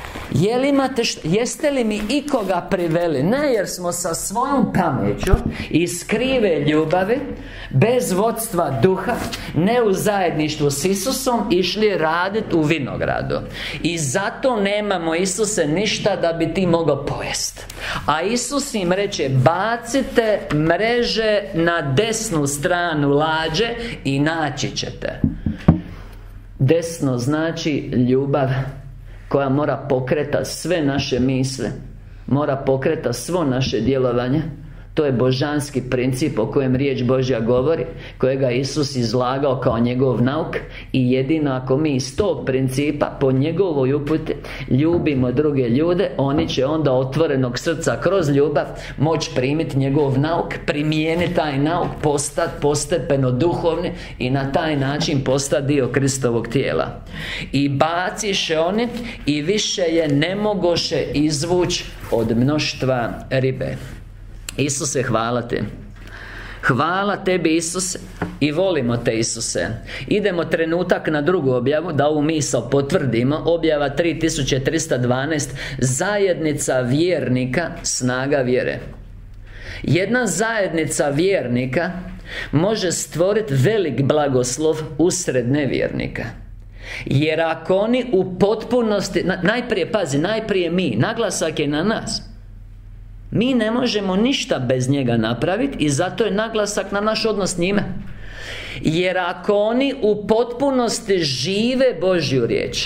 jeste li mi ikoga priveli? Ne, jer smo sa svojom pameću i skrive ljubavi, bez vodstva duha, ne u zajedništvu s Isusom, išli raditi u vinogradu. I zato nemamo, Isuse, ništa da bi ti mogao pojesti. A Isus im reče, bacite mreže na desnu stranu lađe i naći ćete. Desno znači ljubav koja mora pokretati sve naše misli, mora pokretati svo naše djelovanje. To je božanski princip o kojem riječ Božja govori, kojega Isus izlagao kao njegov nauk. I jedino ako mi iz tog principa po njegovoj uputi ljubimo druge ljude, oni će onda otvorenog srca kroz ljubav moći primiti njegov nauk, primijeniti taj nauk, postati postepeno duhovni i na taj način postati dio Kristovog tijela. I baciše oni i više je ne mogoše izvući od mnoštva ribe. Isuse, hvala Ti. Hvala Tebi, Isuse, i volimo Te, Isuse. Idemo trenutak na drugu objavu, da ovu misao potvrdimo. Objava 3312. Zajednica vjernika, snaga vjere. Jedna zajednica vjernika može stvoriti velik blagoslov usred nevjernika. Jer ako oni u potpunosti, najprije mi, naglasak je na nas. Mi ne možemo ništa bez njega napraviti i zato je naglasak na naš odnos s njime. Jer ako oni u potpunosti žive Božju riječ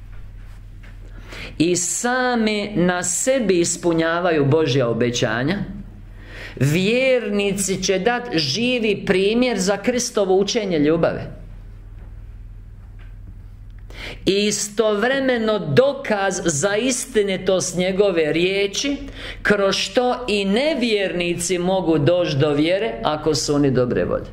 i sami na sebi ispunjavaju Božja obećanja, vjernici će dati živi primjer za Kristovo učenje ljubave. I istovremeno dokaz za istinitost njegove riječi, kroz što i nevjernici mogu doći do vjere ako su oni dobre volje.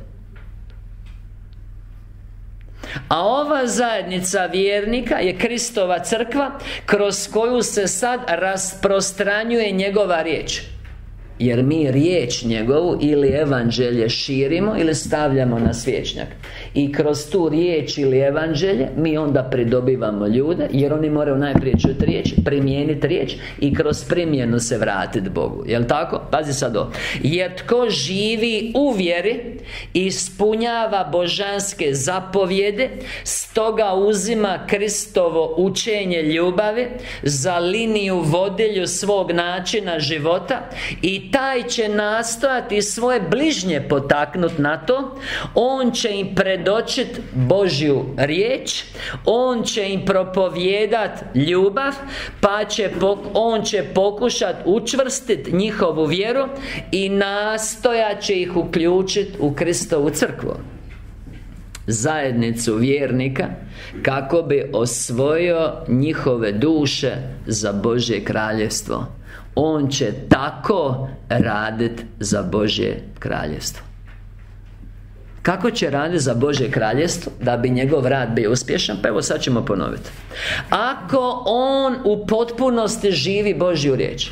A ova zajednica vjernika je Kristova crkva, kroz koju se sad rasprostranjuje njegova riječ. Jer mi riječ njegovu ili evanđelje širimo ili stavljamo na svječnjak. I kroz tu riječ ili evanđelje mi onda pridobivamo ljude, jer oni moraju najprije čuti riječ, primijeniti riječ i kroz primjenu se vratiti Bogu. Jel' tako? Pazi sad ovo. Jer tko živi u vjeri, ispunjava božanske zapovjede, stoga uzima Kristovo učenje ljubavi za liniju vodilju svog načina života i taj će nastojati svoje bližnje potaknuti na to. On će im predočiti Božju riječ, on će im propovijedati ljubav, pa će on će pokušati učvrstiti njihovu vjeru i nastojat će ih uključiti u Kristovu crkvu, zajednicu vjernika, kako bi osvojio njihove duše za Božje kraljevstvo. On će tako raditi za Božje kraljevstvo. Kako će raditi za Božje kraljevstvo da bi njegov rad bio uspješan? Pa evo sad ćemo ponoviti. Ako on u potpunosti živi Božju riječ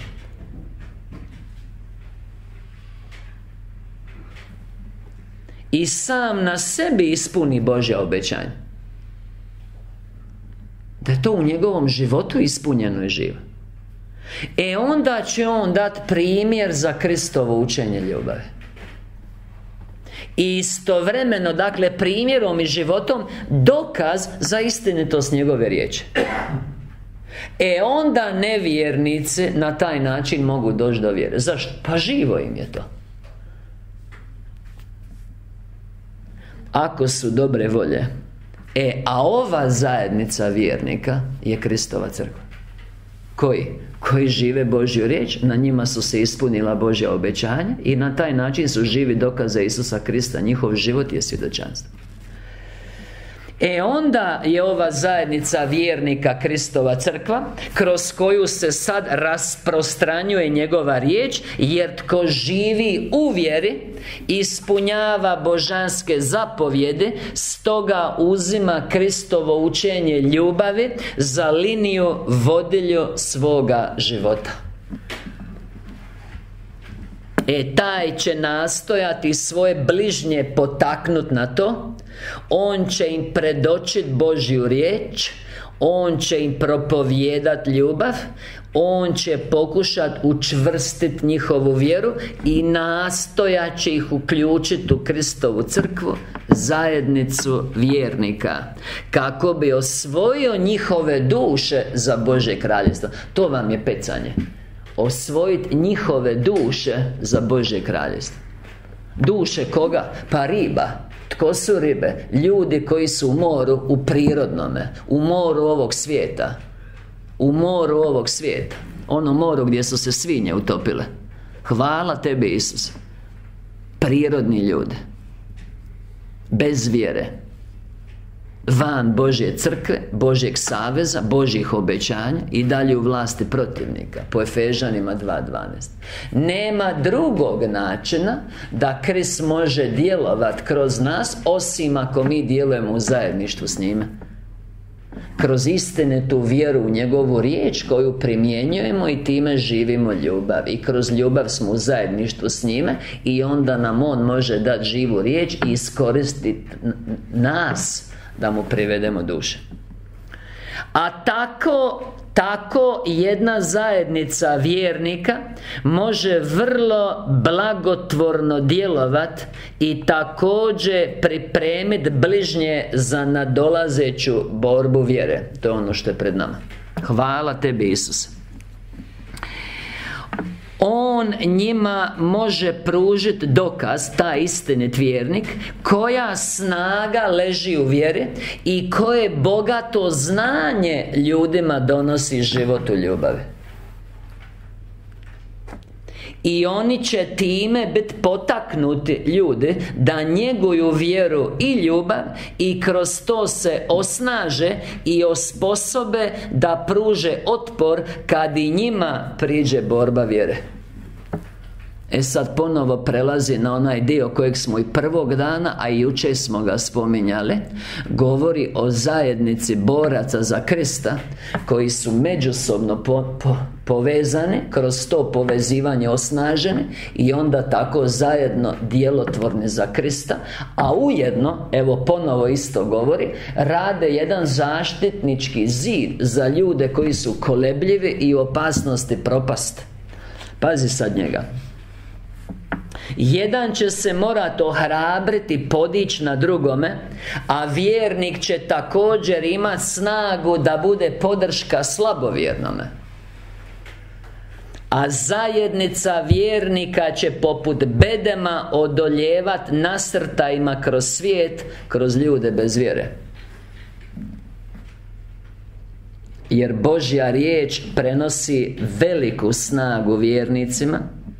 i sam na sebi ispuni Božja obećanja, da je to u njegovom životu ispunjeno i živo, onda će on dati primjer za Kristovo učenje ljubave. i istovremeno, dakle, primjerom i životom dokaz za istinitost njegove riječi. Onda nevjernici na taj način mogu doći do vjere. Zašto? Pa živo im je to. Ako su dobre volje. A ova zajednica vjernika je Kristova crkva. Koji žive Božju riječ, na njima su se ispunila Božja obećanja i na taj način su živi dokaze Isusa Krista. Njihov život je svjedočanstvo. Onda je ova zajednica vjernika Kristova crkva, kroz koju se sad rasprostranjuje njegova riječ, jer tko živi u vjeri ispunjava božanske zapovjede, stoga uzima Kristovo učenje ljubavi za liniju vodilju svoga života. Taj će nastojati svoje bližnje potaknuti na to. On će im predočiti Božju riječ, on će im propovijedati ljubav, on će pokušati učvrstiti njihovu vjeru i nastojat će ih uključiti u Kristovu crkvu, zajednicu vjernika, kako bi osvojio njihove duše za Božje kraljevstvo. To vam je pecanje. Osvojiti njihove duše za Božje kraljevstvo. Duše koga? Pa riba. Tko su ribe? Ljudi koji su u moru, u prirodnome, u moru ovog svijeta. U moru ovog svijeta. Ono moru gdje su se svinje utopile. Hvala tebi, Isuse. Prirodni ljudi, bez vjere, van Božje crkve, Božjeg saveza, Božjih obećanja i dalje u vlasti protivnika. Po Efežanima 2.12. Nema drugog načina da Krist može djelovati kroz nas, osim ako mi djelujemo u zajedništvu s njime, kroz istinitu vjeru u njegovu riječ koju primjenjujemo i time živimo ljubav. I kroz ljubav smo u zajedništvu s njime i onda nam on može dati živu riječ i iskoristiti nas da mu privedemo duše. A tako jedna zajednica vjernika može vrlo blagotvorno djelovat i također pripremiti bližnje za nadolazeću borbu vjere. To je ono što je pred nama. Hvala tebi, Isuse. On njima može pružiti dokaz, taj istinit vjernik, koja snaga leži u vjeri i koje bogato znanje ljudima donosi život u ljubavi. I oni će time biti potaknuti ljudi da njeguju vjeru i ljubav i kroz to se osnaže i osposobe da pruže otpor kad i njima priđe borba vjere. Sad ponovo prelazi na onaj dio kojeg smo i prvog dana, a i jučer smo ga spominjali. Govori o zajednici boraca za Krista koji su međusobno povezani, kroz to povezivanje osnaženi i onda tako zajedno djelotvorni za Krista. A ujedno, evo ponovo isto govori, rade jedan zaštitnički zid za ljude koji su kolebljivi i u opasnosti propasti. Pazi sad njega. Jedan će se morati ohrabriti, podići na drugome, a vjernik će također imati snagu da bude podrška slabovjernome. A zajednica vjernika će poput bedema odoljevat nasrtajima kroz svijet, kroz ljude bez vjere. Jer Božja riječ prenosi veliku snagu vjernicima.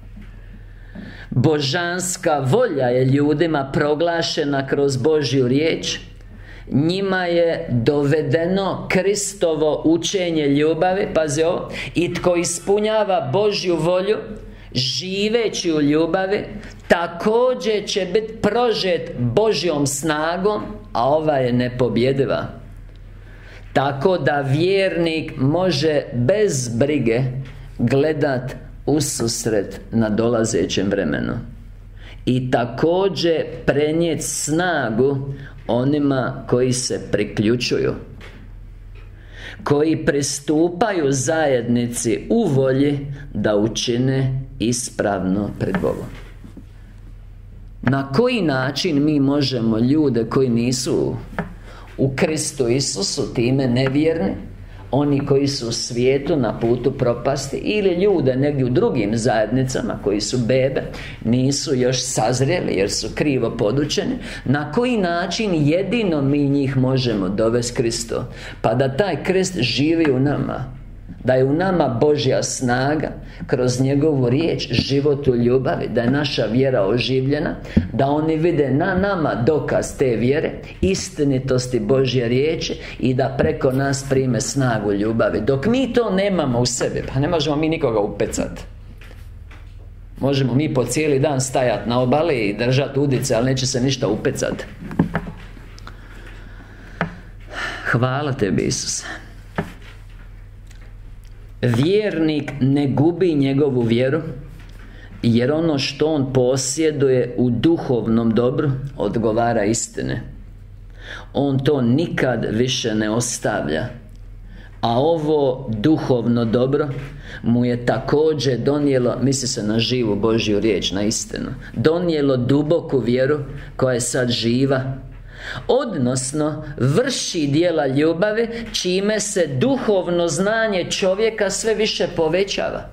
Božanska volja je ljudima proglašena kroz Božju riječ. Njima je dovedeno Kristovo učenje ljubavi, pazi ovo, i tko ispunjava Božju volju, živeći u ljubavi, također će biti prožet Božjom snagom, a ova je nepobjediva. Tako da vjernik može bez brige gledat ususret na dolazećem vremenu i također prenijeti snagu onima koji se priključuju, koji pristupaju zajednici u volji da učine ispravno pred Bogom. Na koji način mi možemo ljude koji nisu u Kristu Isusu, time nevjerni, oni koji su u svijetu na putu propasti, ili ljude negdje u drugim zajednicama koji su bebe, nisu još sazrjeli jer su krivo podučeni, na koji način jedino mi njih možemo dovesti Kristu? Pa da taj Krist živi u nama, da je u nama Božja snaga kroz njegovu riječ, život u ljubavi, da je naša vjera oživljena, da oni vide na nama dokaz te vjere, istinitosti Božje riječi, i da preko nas prime snagu ljubavi. Dok mi to nemamo u sebi, pa ne možemo mi nikoga upecati. Možemo mi po cijeli dan stajati na obali i držati udice, ali neće se ništa upecati. Hvala tebi, Isuse. Vjernik ne gubi njegovu vjeru, jer ono što on posjeduje u duhovnom dobru odgovara istine. On to nikad više ne ostavlja. A ovo duhovno dobro mu je također donijelo, misli se na živu Božju riječ, na istinu, donijelo duboku vjeru koja je sad živa, odnosno vrši djela ljubavi, čime se duhovno znanje čovjeka sve više povećava.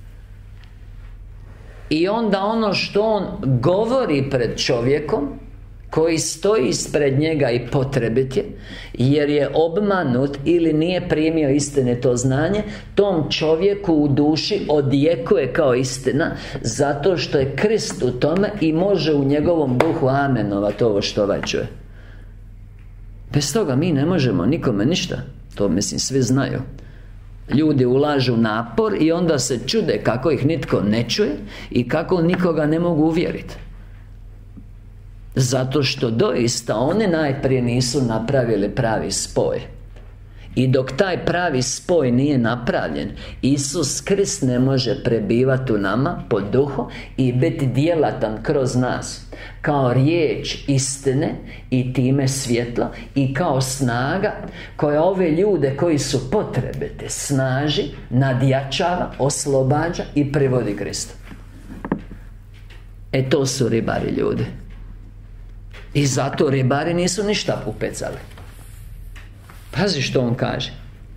I onda ono što on govori pred čovjekom koji stoji ispred njega i potrebit je, jer je obmanut ili nije primio istinito znanje, tom čovjeku u duši odjekuje kao istina, zato što je Krist u tome i može u njegovom duhu amenovat ovo što ovaj čuje. Bez toga mi ne možemo nikome ništa. To mislim svi znaju. Ljudi ulažu napor i onda se čude kako ih nitko ne čuje i kako nikoga ne mogu uvjeriti. Zato što doista oni najprije nisu napravili pravi spoj. I dok taj pravi spoj nije napravljen, Isus Krist ne može prebivati u nama po duhu i biti djelatan kroz nas kao riječ istine i time svjetlo, i kao snaga koja ove ljude koji su potrebite snaži, nadjačava, oslobađa i privodi Kristu. To su ribari, ljudi. I zato ribari nisu ništa upecali. Pazi što on kaže.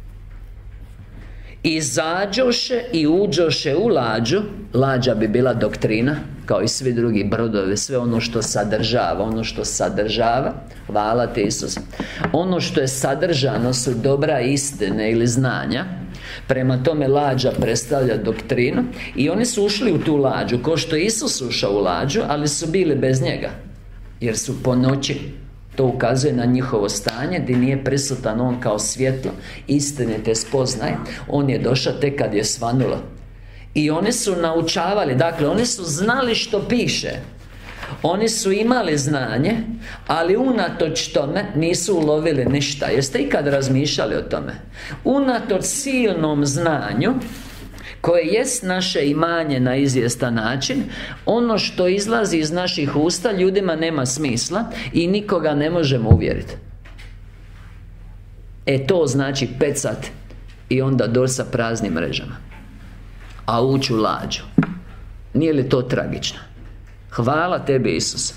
Izađoše i uđoše u lađu. Lađa bi bila doktrina, kao i svi drugi brodovi, sve ono što sadržava. Hvala ti, Isus. Ono što je sadržano su dobra istine ili znanja. Prema tome lađa predstavlja doktrinu. I oni su ušli u tu lađu, kao što je Isus ušao u lađu, ali su bili bez njega, jer su po noći. To ukazuje na njihovo stanje gdje nije prisutan on kao svjetlo istinite spoznaje. On je došao tek kad je svanulo. I oni su naučavali, dakle oni su znali što piše, oni su imali znanje, ali unatoč tome nisu ulovili ništa. Jeste ikad razmišljali o tome? Unatoč silnom znanju koje jest naše imanje na izvjestan način, ono što izlazi iz naših usta ljudima nema smisla i nikoga ne možemo uvjeriti. To znači pecat i onda doći sa praznim mrežama, a ući u lađu. Nije li to tragično? Hvala tebi, Isuse.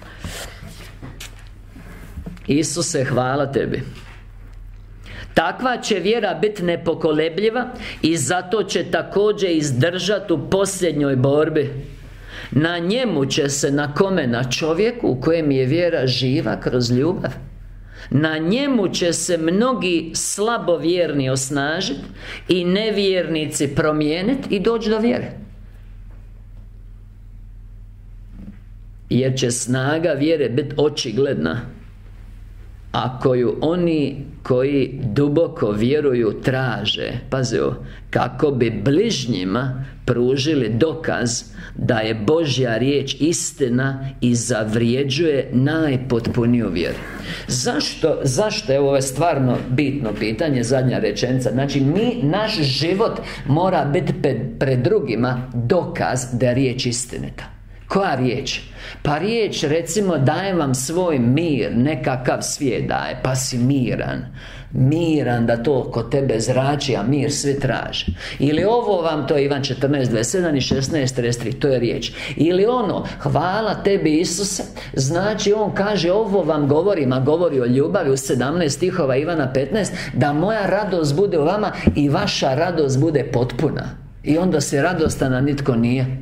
Isuse, hvala tebi. Takva će vjera biti nepokolebljiva i zato će također izdržati u posljednjoj borbi. Na njemu će se, na kome? Na čovjeku u kojem je vjera živa kroz ljubav. Na njemu će se mnogi slabovjerni osnažiti i nevjernici promijeniti i doći do vjere. Jer će snaga vjere biti očigledna, a koju oni koji duboko vjeruju traže, pazi ovo, kako bi bližnjima pružili dokaz da je Božja riječ istina i zavrijeđuje najpotpuniju vjeru. Zašto? Evo, ovo je stvarno bitno pitanje, zadnja rečenica. Znači, naš život mora biti pred drugima dokaz da je riječ istinita. Koja riječ? Pa riječ, recimo, dajem vam svoj mir, nekakav svijet daje, pa si miran. miran, da to kod tebe zrači, a mir svi traže. Ili ovo vam, to je Ivan 14:27 i 16:33, to je riječ. Ili ono, hvala tebi Isuse, znači on kaže ovo vam govorim, a govori o ljubavi u 17 stihova Ivana 15, da moja radost bude u vama i vaša radost bude potpuna. I onda se radostan, a nitko nije.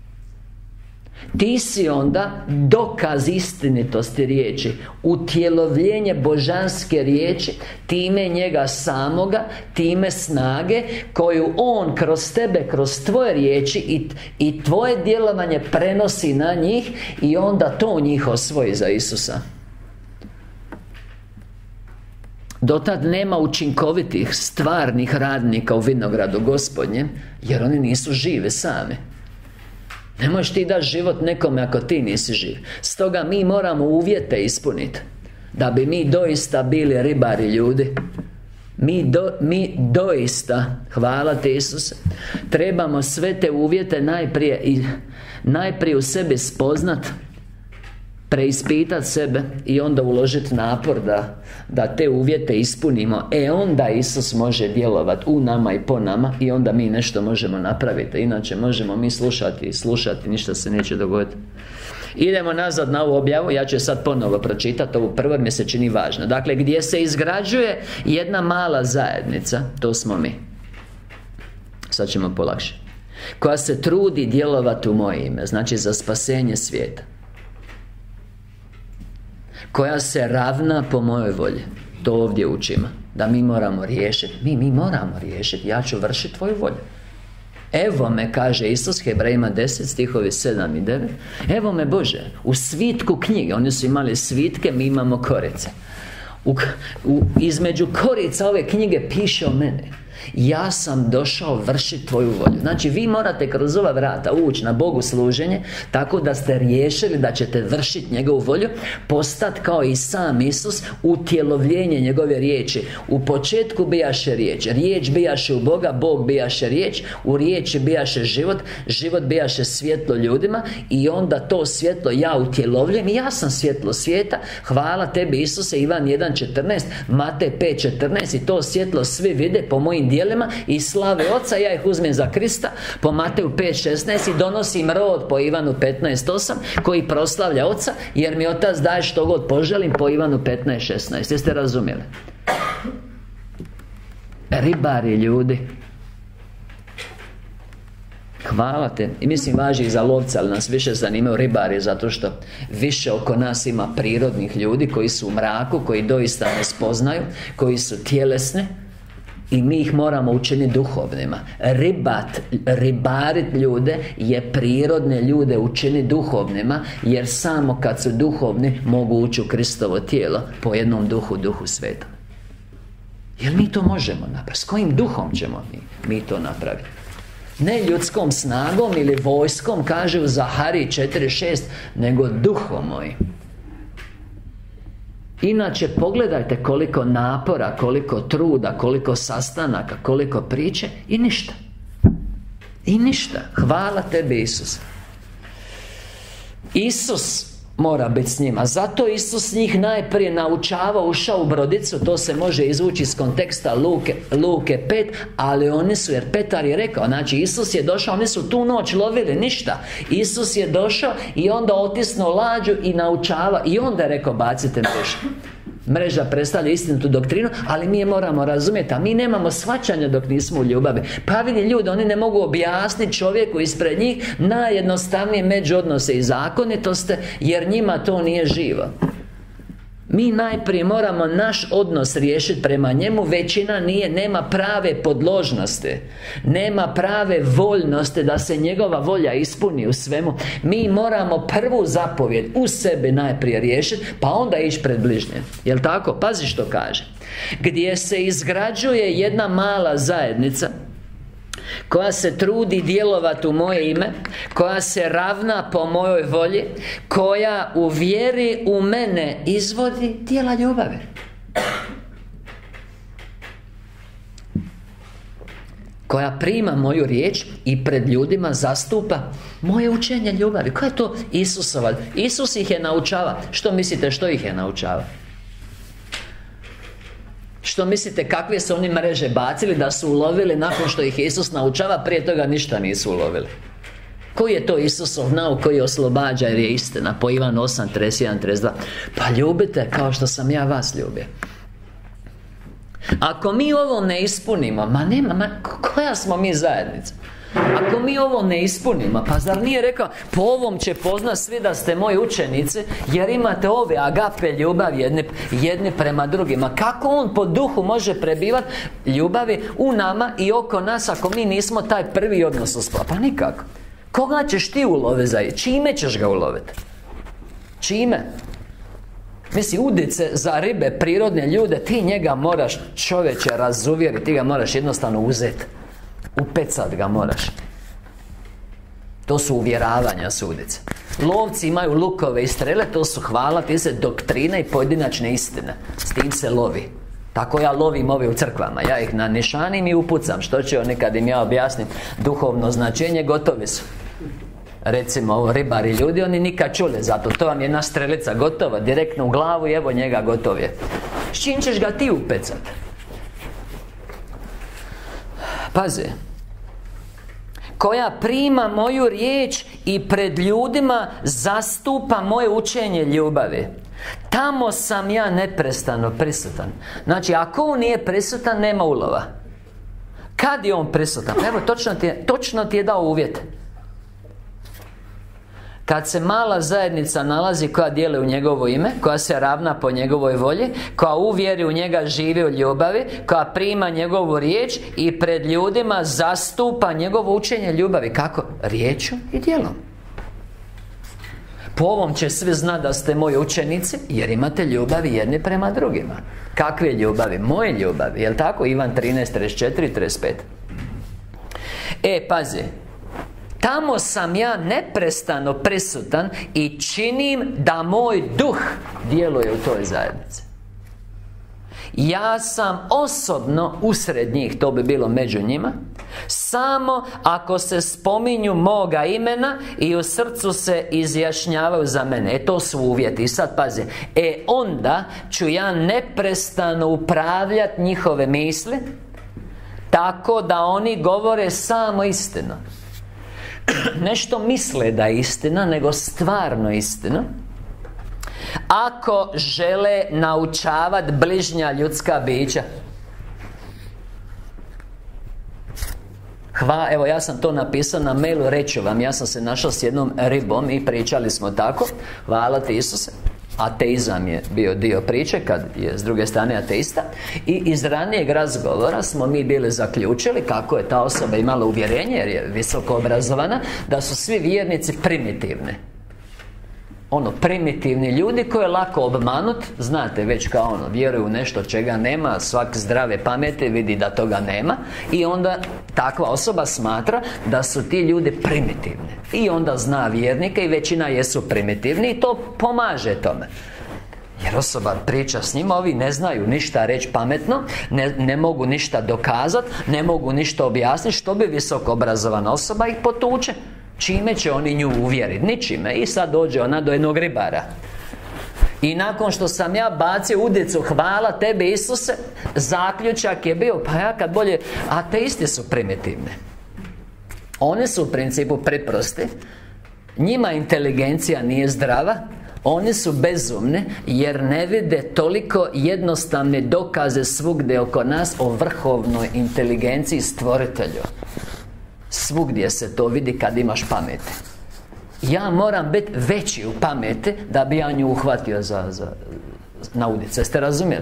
Ti si onda dokaz istinitosti riječi, utjelovljenje božanske riječi, time njega samoga, time snage koju on kroz tebe, kroz tvoje riječi i tvoje djelovanje prenosi na njih, i onda to njih osvoji za Isusa. Dotad nema učinkovitih, stvarnih radnika u vinogradu Gospodnjem, jer oni nisu živi sami. Ne možeš ti dati život nekome ako ti nisi živ. Stoga mi moramo uvjete ispuniti da bi mi doista bili ribari ljudi. Mi doista, hvala ti Isuse, trebamo sve te uvjete najprije u sebi spoznat, preispitati sebe i onda uložiti napor da te uvjete ispunimo. Onda Isus može djelovati u nama i po nama, i onda mi nešto možemo napraviti. Inače možemo mi slušati, ništa se neće dogoditi. Idemo nazad na ovu objavu. Ja ću sad ponovo pročitati ovu prvu, jer mi se čini važno. Dakle, gdje se izgrađuje jedna mala zajednica, to smo mi. Sad ćemo polakše. Koja se trudi djelovati u moje ime, znači za spasenje svijeta, koja se ravna po mojoj volji. To ovdje učimo, da mi moramo riješiti. Mi moramo riješiti. Ja ću vršiti tvoju volju. Evo me, kaže Isus, Hebrejima 10 stihovi 7 i 9. Evo me Bože, u svitku knjige. Oni su imali svitke, mi imamo korice. Između korica ove knjige piše o mene. Ja sam došao vršiti tvoju volju. Znači vi morate kroz ova vrata ući na Bogu služenje, tako da ste riješili da ćete vršiti njegovu volju, postati kao i sam Isus, utjelovljenje njegove riječi. U početku bijaše riječ, riječ bijaše u Boga, Bog bijaše riječ, u riječi bijaše život, život bijaše svjetlo ljudima, i onda to svjetlo ja utjelovljujem, i ja sam svjetlo svijeta. Hvala tebi Isuse, Ivan 1:14, Matej 5:14, i to svjetlo svi vide po mojim djelima i slave Oca. Ja ih uzmem za Krista po Mateju 5:16 i donosim rod po Ivanu 15:8 koji proslavlja Oca, jer mi Otac daje što god poželim po Ivanu 15:16. Jeste razumjeli? Ribari ljudi, hvala te. I mislim važi i za lovca, ali nas više zanimaju ribari, zato što više oko nas ima prirodnih ljudi koji su u mraku, koji doista ne spoznaju, koji su tjelesni, i mi ih moramo učiniti duhovnima. Ribarit ljude je prirodne ljude učiniti duhovnima, jer samo kad su duhovni mogu ući u Kristovo tijelo po jednom duhu, Duhu Svetom. Jer mi to možemo napraviti. S kojim duhom ćemo mi to napraviti? Ne ljudskom snagom ili vojskom, kaže u Zahariji 4:6, nego duhom mojim. Inače, pogledajte koliko napora, koliko truda, koliko sastanaka, koliko priče, i ništa. I ništa. Hvala tebi Isus. Isus mora biti s njima. Zato Isus njih najprije naučavao, ušao u brodicu. To se može izvući iz konteksta Luke 5. Ali oni su, jer Petar je rekao, znači Isus je došao, oni su tu noć lovili ništa. Isus je došao i onda otisnuo lađu i naučava. I onda je rekao, bacite mrežu. Mreža predstavlja istinitu doktrinu, ali mi je moramo razumjeti, a mi nemamo shvaćanja dok nismo u ljubavi. Pa vidi ljudi, oni ne mogu objasniti čovjeku ispred njih najjednostavnije međuodnose i zakonitosti, jer njima to nije živo. Mi najprije moramo naš odnos riješiti prema njemu. Većina nema prave podložnosti, nema prave voljnosti da se njegova volja ispuni u svemu. Mi moramo prvu zapovjed u sebi najprije riješiti, pa onda ići pred bližnjem. Jel' tako? Pazi što kaže. Gdje se izgrađuje jedna mala zajednica koja se trudi djelovati u moje ime, koja se ravna po mojoj volji, koja u vjeri u mene izvodi djela ljubavi. Koja prima moju riječ i pred ljudima zastupa moje učenje ljubavi. Koja je to Isusova? Isus ih je naučava. Što mislite, što ih je naučava? Što mislite, kakve su oni mreže bacili da su ulovili nakon što ih Isus naučava? Prije toga ništa nisu ulovili. Koji je to Isusov nauk koji oslobađa jer je istina? Po Ivan 8, 31, 32. Pa ljubite kao što sam ja vas ljubio. Ako mi ovo ne ispunimo, koja smo mi zajednica? Ako mi ovo ne ispunimo, pa zar nije rekao, po ovom će poznat svi da ste moji učenici, jer imate ove agape ljubavi jedni prema drugima. Kako on po duhu može prebivati ljubavi u nama i oko nas ako mi nismo taj prvi odnos uspostavili? Pa nikako. Koga ćeš ti uloviti? Čime ćeš ga uloviti? Čime? Misli, udice za ribe, prirodne ljude, ti njega moraš, čovječe, razuvjeriti. Ti ga moraš jednostavno uzeti. Upecat ga moraš. To su uvjeravanja sudice. Lovci imaju lukove i strele. To su, hvala ti se, doktrine i pojedinačne istine. S tim se lovi. Tako ja lovim ove u crkvama. Ja ih nanišanim i upucam. Što će oni kad im ja objasnim duhovno značenje? Gotovi su. Recimo ovo ribari ljudi, oni nikad čuli. Zato to vam je jedna strelica gotova, direktno u glavu i evo njega gotov je. S čim ćeš ga ti upecat? Pazi. Koja prima moju riječ i pred ljudima zastupa moje učenje ljubavi. Tamo sam ja neprestano prisutan. Znači, ako on nije prisutan, nema ulova. Kad je on prisutan? Evo, točno ti je dao uvjete. Kad se mala zajednica nalazi koja djeluje u njegovo ime, koja se ravna po njegovoj volji, koja u vjeri u njega živi u ljubavi, koja prima njegovu riječ i pred ljudima zastupa njegovo učenje ljubavi. Kako? Riječu i djelom. Po ovom će svi znati da ste moji učenici, jer imate ljubavi jedni prema drugima. Kakve ljubavi? Moje ljubavi. Jel' tako? Ivan 13, 34, 35. Pazi. Tamo sam ja neprestano prisutan i činim da moj duh djeluje u toj zajednici. Ja sam osobno usred njih, to bi bilo među njima, samo ako se spominju moga imena i u srcu se izjašnjavaju za mene. To su uvjeti. I sad pazi, onda ću ja neprestano upravljati njihove misli, tako da oni govore samo istinu. Nešto misle da je istina, nego stvarno istina. Ako žele naučavati bližnja ljudska bića. Evo, ja sam to napisao na mailu, reću vam. Ja sam se našao s jednom ribom i pričali smo tako. Hvala ti Isuse. Ateizam je bio dio priče, kad je s druge strane ateista. I iz ranijeg razgovora smo mi bili zaključili kako je ta osoba imala uvjerenje, jer je visoko obrazovana, da su svi vjernici primitivni. Primitivni ljudi koje je lako obmanut. Znate, već kao vjeruju u nešto čega nema. Svak zdrave pameti vidi da toga nema. I onda takva osoba smatra da su ti ljudi primitivni. I onda zna vjernike i većina jesu primitivni. I to pomaže tome. Jer osoba priča s njima, ovi ne znaju ništa reći pametno, ne mogu ništa dokazati, ne mogu ništa objasniti. Što bi visoko obrazovana osoba ih potuče? Čime će oni nju uvjeriti? Ničime. I sad dođe ona do jednog ribara. I nakon što sam ja bacio udicu, hvala tebi Isuse, zaključak je bio, pa ja kad bolje, ateisti su primitivni. Oni su u principu preprosti. Njima inteligencija nije zdrava. Oni su bezumni jer ne vide toliko jednostavne dokaze svugdje oko nas o vrhovnoj inteligenciji stvoritelju. Svugdje se to vidi kad imaš pameti. Ja moram biti veći u pameti da bi ja nju uhvatio na udice. Ste razumjeli?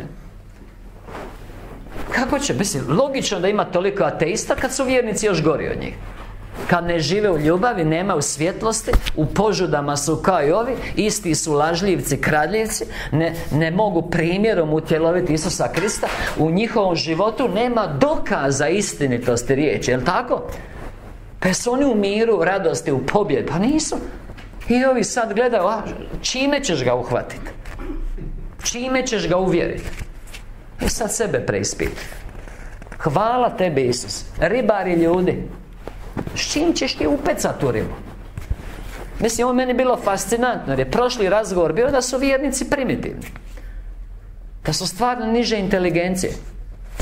Kako će? Mislim, logično da ima toliko ateista kad su vjernici još gori od njih. Kad ne žive u ljubavi, nemaju svjetlosti, u požudama su kao i ovi, isti su lažljivci, kradljivci, ne mogu primjerom utjeloviti Isusa Krista. U njihovom životu nema dokaza istinitosti riječi, jel' tako? Pa su oni u miru, radosti, u pobjedi? Pa nisu. I ovi sad gledaju, čime ćeš ga uhvatiti? Čime ćeš ga uvjeriti? I sad sebe preispiti. Hvala tebi Isus. Ribari ljudi, s čim ćeš ti upecati u ribu? Mislim, ovo meni bilo fascinantno, jer je prošli razgovor bio da su vjernici primitivni, da su stvarno niže inteligencije.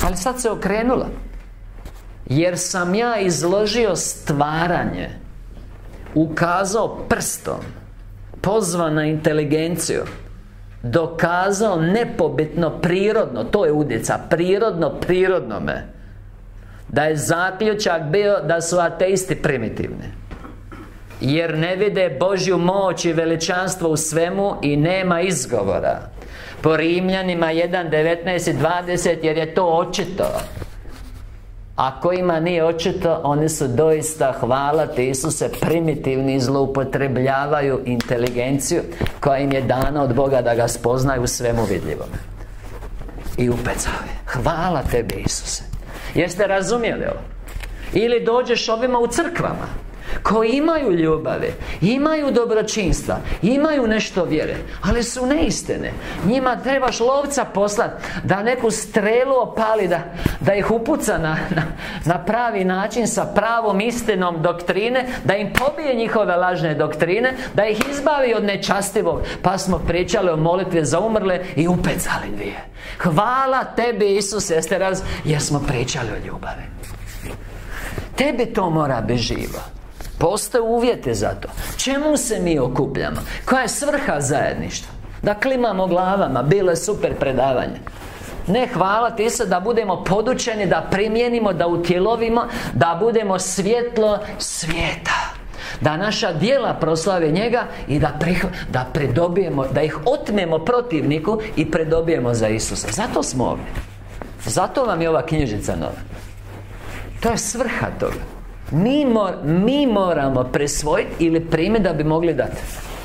Ali sad se okrenula. Jer sam ja izložio stvaranje, ukazao prstom, pozvao na inteligenciju, dokazao nepobitno, prirodno, to je udjeca, prirodnome, da je zaključak bio da su ateisti primitivni, jer ne vide Božju moć i veličanstvo u svemu i nema izgovora. Po Rimljanima 1, 19 i 20, jer je to očito. A kojima nije očito, oni su doista, hvala ti Isuse, primitivni i zloupotrebljavaju inteligenciju koja im je dana od Boga da ga spoznaju u svemu vidljivome. I upecao je. Hvala tebi Isuse. Jeste razumjeli ovo? Ili dođeš ovima u crkvama koji imaju ljubavi, imaju dobročinstva, imaju nešto vjere, ali su neistine. Njima trebaš lovca poslati da neku strelu opali, da ih upuca na pravi način, sa pravom istinom doktrine, da im pobije njihove lažne doktrine, da ih izbavi od nečastivog. Pa smo pričali o molitvi za umrle i upecali dvije. Hvala tebi Isuse, jer smo pričali o ljubavi. Tebi to mora biti živo. Postoje uvjete za to. Čemu se mi okupljamo? Koja je svrha zajedništva? Da klimamo glavama. Bilo je super predavanje. Ne, hvala ti se da budemo podučeni, da primijenimo, da utjelovimo, da budemo svjetlo svijeta, da naša djela proslave njega i da pridobijemo, da ih otmemo protivniku i pridobijemo za Isusa. Zato smo ovdje. Zato vam je ova knjižica nova. To je svrha toga. Mi moramo presvojiti ili primiti da bi mogli dati.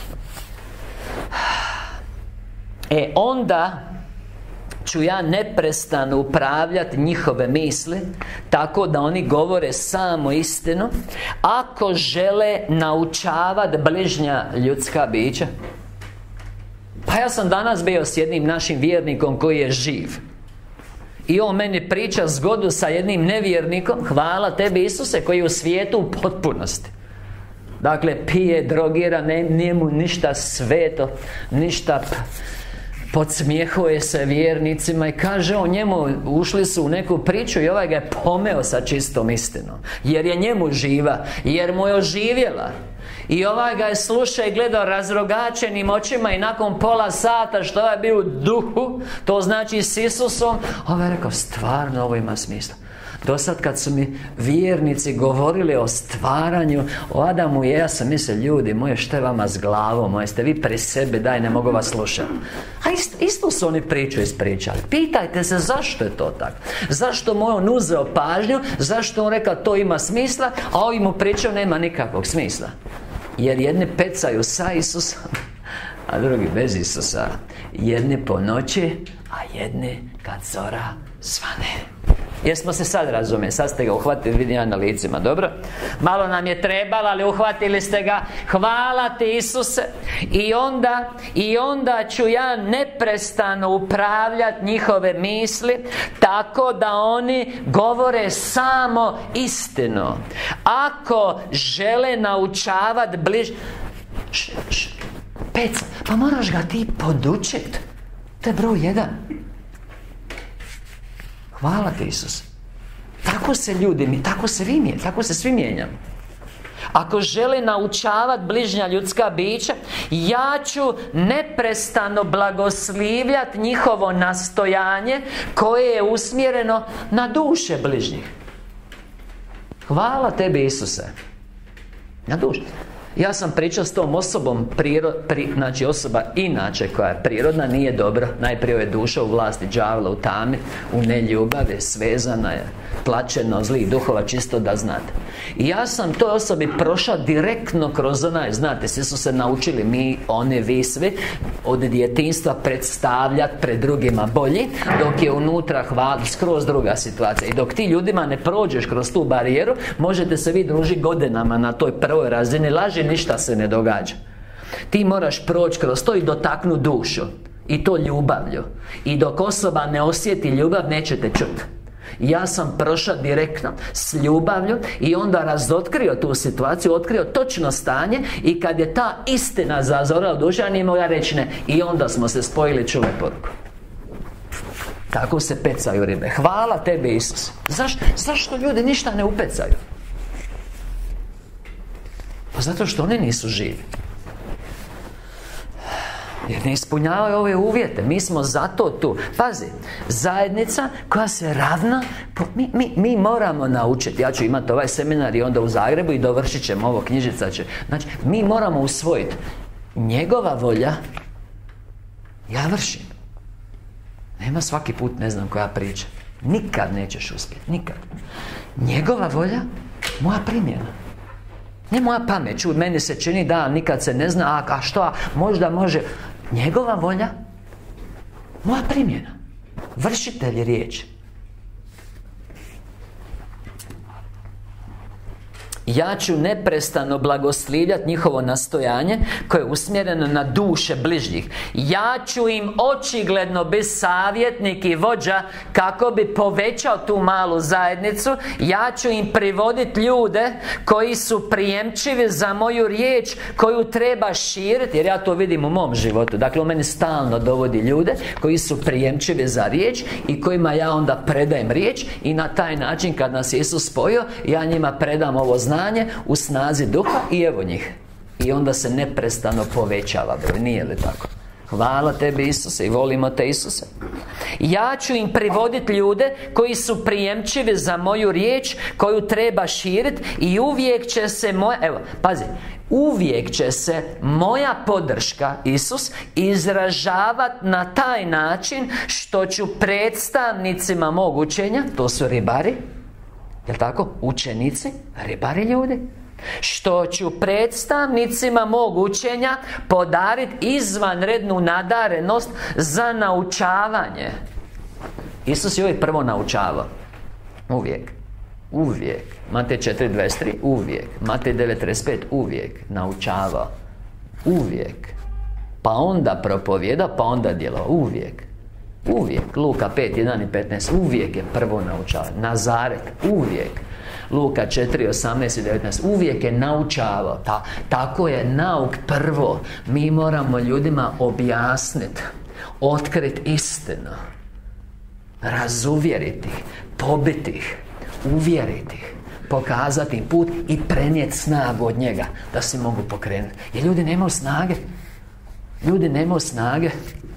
Onda ću ja neprestano upravljati njihove misli, tako da oni govore samo istinu, ako žele naučavati bližnja ljudska bića. Pa ja sam danas bio s jednim našim vjernikom koji je živ, i on meni priča zgodu sa jednim nevjernikom, hvala tebi Isuse, koji je u svijetu u potpunosti. Dakle, pije, drogira, nije mu ništa sveto, ništa, podsmjehuje se vjernicima i kaže on njemu, ušli su u neku priču i ovaj ga je pomeo sa čistom istinom, jer je njemu živa, jer mu je oživjela. I ovaj ga je slušao i gledao razrogačenim očima i nakon pola sata što je bio u duhu, to znači s Isusom, ovaj je rekao, stvarno ovo ima smisla. Dosad kad su mi vjernici govorili o stvaranju, o Adamu i ja sam mislio, ljudi moji, što je vama s glavom, jeste vi pre sebe, daj, ne mogu vas slušati. A isto su oni priču ispričali. Pitajte se zašto je to tako. Zašto mu on uzeo pažnju, zašto on rekao to ima smisla, a ovi mu pričaju nema nikakvog smisla. Jer jedni pecaju sa Isusom, a drugi bez Isusa. Jedni po noći, a jedni kad zora svane. Jesmo se sad razumjeli? Sad ste ga uhvatili, vidim ja na licima, dobro? Malo nam je trebalo, ali uhvatili ste ga. Hvala ti Isuse. I onda ću ja neprestano upravljati njihove misli, tako da oni govore samo istinu. Ako žele naučavati Peca, pa moraš ga ti podučiti. To je broj 1. Hvala ti Isus. Tako se ljudi, tako se svi mijenjamo. Ako žele naučavati bližnja ljudska bića, ja ću neprestano blagoslivljati njihovo nastojanje koje je usmjereno na duše bližnjih. Hvala tebi Isuse. Na duše. Ja sam pričao s tom osobom, znači osoba inače koja je prirodna, nije dobra. Najprije je duša u vlasti đavla, u tami, u neljubavi, svezana je, plaćeno zlih duhova, čisto da znate. I ja sam toj osobi prošao direktno kroz onaj, znate, svi su se naučili, vi svi, od djetinjstva predstavljati pred drugima bolji, dok je unutra skroz druga situacija. I dok ti ljudima ne prođeš kroz tu barijeru, možete se vi družiti godinama na toj prvoj razini laži, ništa se ne događa. Ti moraš proći kroz to i dotaknuti dušu. I to ljubavlju. I dok osoba ne osjeti ljubav, nećete čuti. Ja sam prošao direktno s ljubavlju i onda razotkrio tu situaciju, otkrio točno stanje, i kad je ta istina zazorala u duši, ja nije mogla reći ne. I onda smo se spojili, čuli poruku. Tako se pecaju ribe. Hvala Tebi, Isus. Zašto ljudi ništa ne upecaju? Pa zato što oni nisu živi. Jer ne ispunjavaju ove uvjete. Mi smo zato tu. Pazi, zajednica koja se ravna, mi moramo naučiti. Ja ću imati ovaj seminar i onda u Zagrebu i dovršit ćemo ovo, knjižica će. Znači, mi moramo usvojiti njegova volja. Ja vršim. Nema svaki put ne znam koja priča. Nikad nećeš uspjeti, nikad. Njegova volja, moja primjena. Ne moja pamet, meni se čini da nikad se ne zna, a što, možda može. Njegova volja, moja primjena. Vršitelj riječi. Ja ću neprestano blagoslivljati njihovo nastojanje koje je usmjereno na duše bližnjih. Ja ću im očigledno biti savjetnik i vođa kako bi povećao tu malu zajednicu. Ja ću im privoditi ljude koji su prijemčivi za moju riječ koju treba širiti, jer ja to vidim u mom životu. Dakle, u meni stalno dovodi ljude koji su prijemčivi za riječ i kojima ja onda predajem riječ, i na taj način kad nas Isus spojio, ja njima predam ovo znanje u snazi duha i evo njih. I onda se neprestano povećava broj. Nije li tako? Hvala Tebi, Isuse, i volimo Te, Isuse. Ja ću im privoditi ljude koji su prijemčivi za moju riječ koju treba širiti, i uvijek će se moja, evo, pazi, uvijek će se moja podrška, Isus, izražavati na taj način što ću predstavnicima mog učenja, to su ribari, jel' tako? Učenici, ribari ljudi, što ću predstavnicima mog učenja podariti izvanrednu nadarenost za naučavanje. Isus je uvijek prvo naučavao. Uvijek. Uvijek. Matej 4.23. Uvijek. Matej 9.35. Uvijek. Naučavao. Uvijek. Pa onda propovjeda, pa onda djelovao. Uvijek. Uvijek. Luka 5.1 i 15. Uvijek je prvo naučavao. Nazaret. Uvijek. Luka 4.18 i 19. Uvijek je naučavao. Tako je nauk prvo. Mi moramo ljudima objasniti, otkriti istinu, razuvjeriti ih, pobiti ih, uvjeriti ih, pokazati im put i prenijeti snagu od njega da se mogu pokrenuti. Jer ljudi nemaju snage. Ljudi nemaju snage.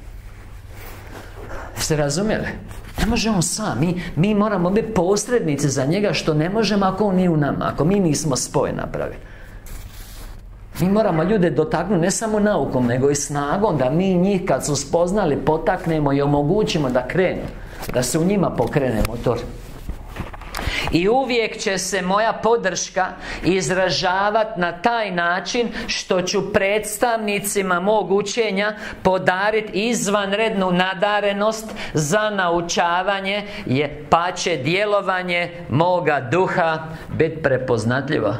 Ste razumjeli? Ne može on sam. Mi moramo biti posrednici za njega, što ne možemo ako on nije u nama, ako mi nismo spoj napravili. Mi moramo ljude dotaknuti ne samo naukom, nego i snagom, da mi njih kad su spoznali potaknemo i omogućimo da krenu, da se u njima pokrene motor. I uvijek će se moja podrška izražavati na taj način što ću predstavnicima mog učenja podariti izvanrednu nadarenost za naučavanje, pa će djelovanje moga duha biti prepoznatljivo.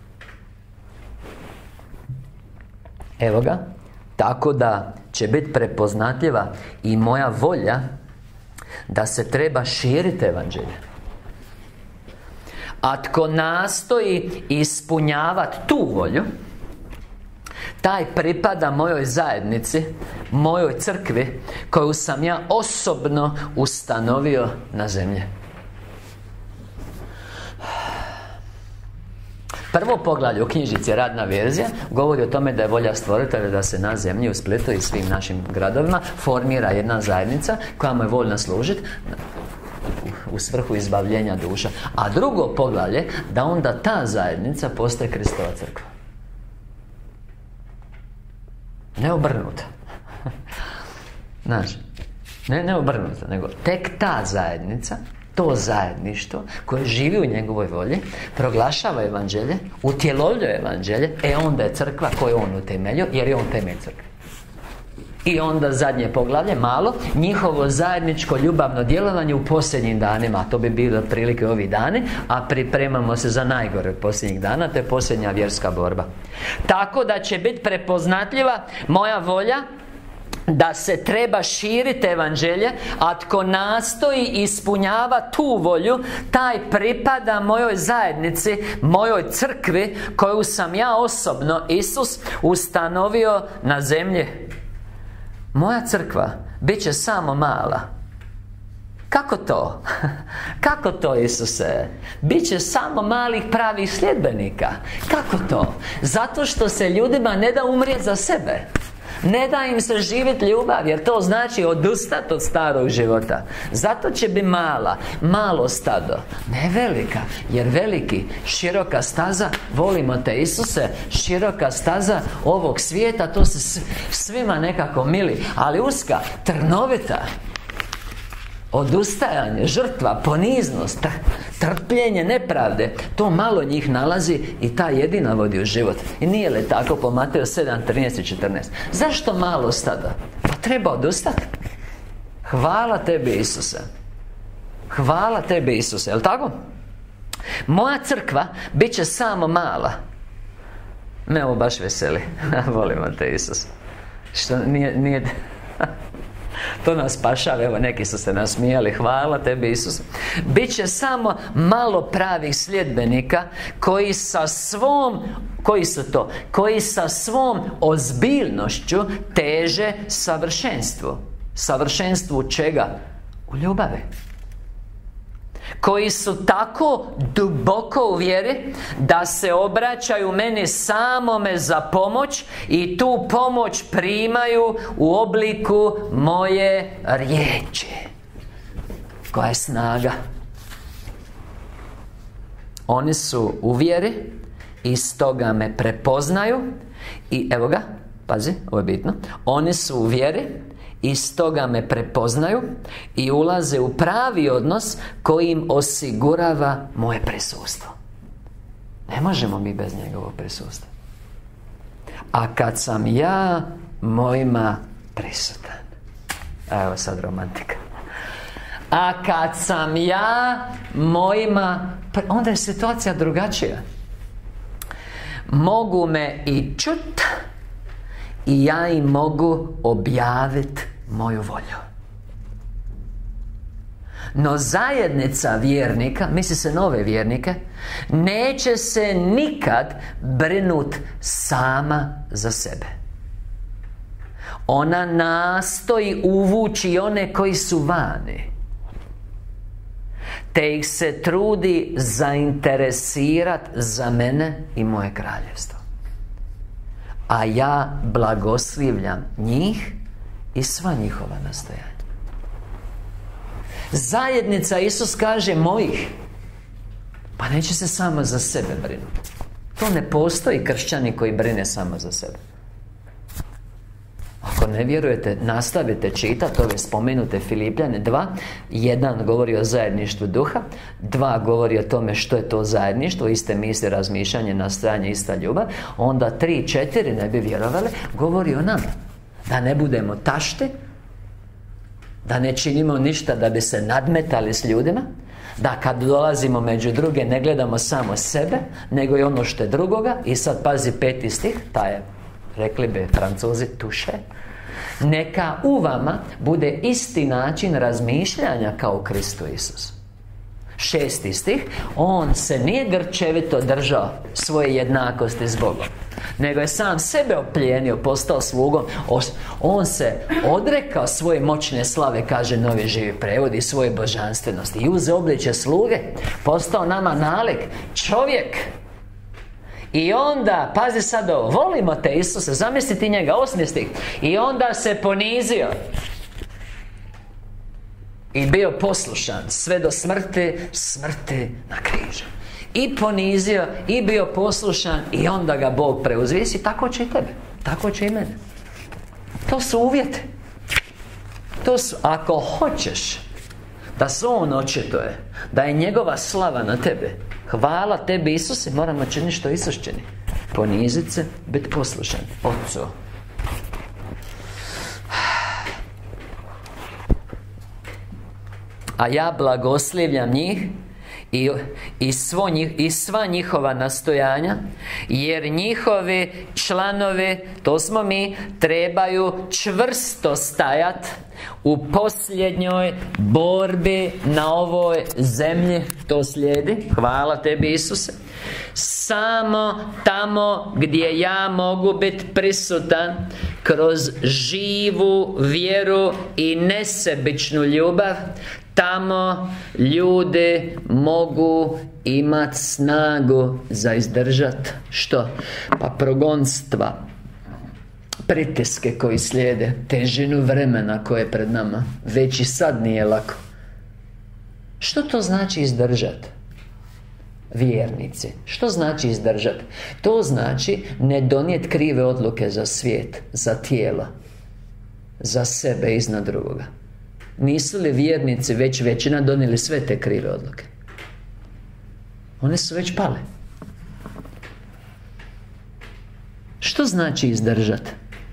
Evo ga. Tako da će biti prepoznatljiva i moja volja da se treba širiti evanđelje. A tko nastoji ispunjavati tu volju, taj pripada mojoj zajednici, mojoj crkvi, koju sam ja osobno ustanovio na zemlji. Prvo poglavlje u knjižici Radna verzija govori o tome da je volja stvoritelja da se na zemlji, u Splitu i svim našim gradovima formira jedna zajednica koja mu je voljna služiti u svrhu izbavljenja duša. A drugo poglavlje, da onda ta zajednica postaje Kristova crkva. Ne obrnuta. Znači, ne obrnuta, nego tek ta zajednica, to zajedništvo koje živi u njegovoj volji, proglašava evanđelje, utjelovljuje evanđelje, onda je crkva koju on utemeljio, jer je on temelj crkve. I onda zadnje poglavlje, malo, njihovo zajedničko ljubavno djelovanje u posljednjim danima. To bi bilo otprilike ovi dani, a pripremamo se za najgore od posljednjih dana, to je posljednja vjerska borba. Tako da će biti prepoznatljiva moja volja da se treba širiti evanđelje, a tko nastoji ispunjava tu volju, taj pripada mojoj zajednici, mojoj crkvi, koju sam ja osobno, Isus, ustanovio na zemlji. Moja crkva bit će samo mala, Kako to? Kako to, Isuse? Biće samo malih pravih sljedbenika. Kako to? Zato što se ljudima ne da umrijeti za sebe. Ne da im se živjeti ljubav, jer to znači odustati od starog života. Zato će biti malo stado. Ne velika, jer veliki, široka staza, volimo te Isuse, široka staza ovog svijeta, to se svima nekako mili. Ali uska, trnovita, odustajanje, žrtva, poniznost, trpljenje nepravde, to malo njih nalazi i ta jedina vodi u život. I nije li tako po Mateju 7, 13 i 14? Zašto malo stada? Pa treba odustati. Hvala tebi, Isuse. Hvala tebi, Isuse, jel' tako? Moja crkva bit će samo mala. Me ovo baš veseli. Volimo te, Isus. Što nije... To nas spašava, evo neki su se nasmijali. Hvala tebi, Isus. Biće samo malo pravih sljedbenika koji sa svom ozbiljnošću teže savršenstvu. Savršenstvu čega? U ljubavi. Koji su tako duboko u vjeri da se obraćaju meni samome za pomoć i tu pomoć primaju u obliku moje riječi, koja je snaga. Oni su u vjeri i stoga me prepoznaju i evo ga, pazi, ovo je bitno. Oni su u vjeri i stoga me prepoznaju i ulaze u pravi odnos koji im osigurava moje prisustvo. Ne možemo mi bez njegovog prisustva. A kad sam ja mojima prisutan. Evo sad romantika. A kad sam ja mojima onda je situacija drugačija. Mogu me i čut i ja im mogu objaviti moju volju. No zajednica vjernika, misli se nove vjernike, neće se nikad brinut sama za sebe. Ona nastoji uvući one koji su vani, te ih se trudi zainteresirati za mene i moje kraljevstvo. A ja blagoslivljam njih i sva njihova nastojanja. Zajednica, Isus kaže, mojih. Pa neće se samo za sebe brinuti. To ne postoji kršćani koji brine samo za sebe. Ako ne vjerujete, nastavite čitati ove spomenute Filipljane 2. 1 govori o zajedništvu duha, 2 govori o tome što je to zajedništvo, iste misli, razmišljanje, nastojanje, ista ljubav. Onda 3, 4, ne bi vjerovali, govori o nama. Da ne budemo tašti, da ne činimo ništa da bi se nadmetali s ljudima, da kad dolazimo među druge ne gledamo samo sebe, nego i ono što je drugoga. I sad pazi 5. stih, taj je, rekli bi Francuzi, tuše. Neka u vama bude isti način razmišljanja kao u Kristu Isusu. 6. stih, on se nije grčevito držao svoje jednakosti s Bogom, nego je sam sebe oplijenio, postao slugom. On se odrekao svoje moćne slave, kaže Novi živi prevod, i svoje božanstvenosti, i uzeo obličje sluge, postao nama nalik, čovjek. I onda, pazi sad ovo, volimo te Isuse, zamisli ti njega, 8. stih. I onda se ponizio i bio poslušan sve do smrti na križu. I ponizio, i bio poslušan, i onda ga Bog preuzvisi. Tako će i tebe, tako će i mene. To su uvjeti. To su, ako hoćeš da se on očituje, da je njegova slava na tebe, hvala tebi Isuse, moramo činiti što Isus čini. Poniziti se, biti poslušan Otcu. A ja blagoslivljam njih i sva njihova nastojanja, jer njihovi članovi, to smo mi, trebaju čvrsto stajati u posljednjoj borbi na ovoj zemlji. To slijedi. Hvala tebi Isuse. Samo tamo gdje ja mogu biti prisutan kroz živu vjeru i nesebičnu ljubav, Tamo ljudi mogu imati snagu za izdržat. Što? Pa progonstva, pritiske koji slijede, težinu vremena koje je pred nama. Već i sad nije lako. Što to znači izdržat? Vjernici, što znači izdržat? To znači ne donijeti krive odluke za svijet, za tijelo, za sebe iznad drugoga. Nisu li vjernici već većina donijeli sve te krive odluke? One su već pale. Što znači izdržat?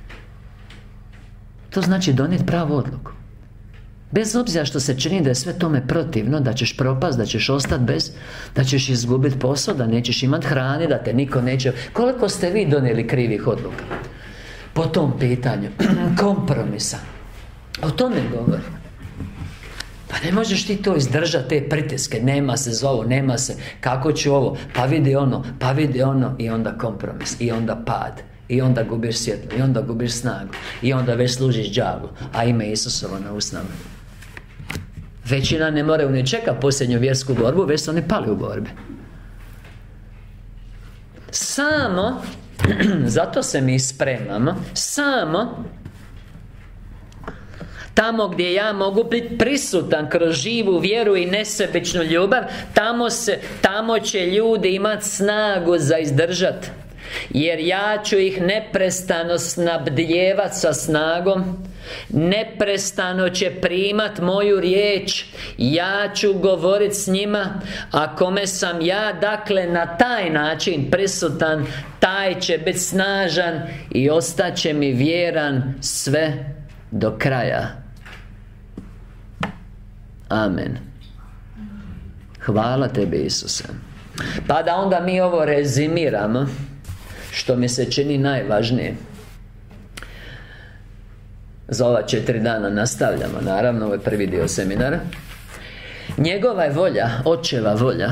To znači donijeti pravu odluku. Bez obzira što se čini da je sve tome protivno, da ćeš propast, da ćeš ostati bez, da ćeš izgubiti posao, da nećeš imati hrane, da te niko neće... Koliko ste vi donijeli krivih odluka po tom pitanju? Kompromisa. O tome govorim. Pa ne možeš ti to izdržati, te pritiske. Nema se za ovo, nema se. Kako ću ovo? Pa vidi ono, pa vidi ono. I onda kompromis, i onda pad, i onda gubiš svjetlo, i onda gubiš snagu, i onda već služiš đavlu, a ime Isusovo na usnama. Većina ne moraju ni čekati posljednju vjersku borbu, već su oni pali u borbi. Samo zato se mi spremamo, samo tamo gdje ja mogu biti prisutan kroz živu vjeru i nesebičnu ljubav, tamo će ljudi imati snagu za izdržati. Jer ja ću ih neprestano snabdijevati sa snagom, neprestano će primat moju riječ, ja ću govoriti s njima, a kome sam ja dakle na taj način prisutan, taj će biti snažan i ostaće mi vjeran sve do kraja. Amen. Hvala tebi, Isuse. Pa da onda mi ovo rezimiramo, što mi se čini najvažnije. Za ova 4 dana nastavljamo, naravno, ovo je prvi dio seminara. Njegova je volja, Očeva volja,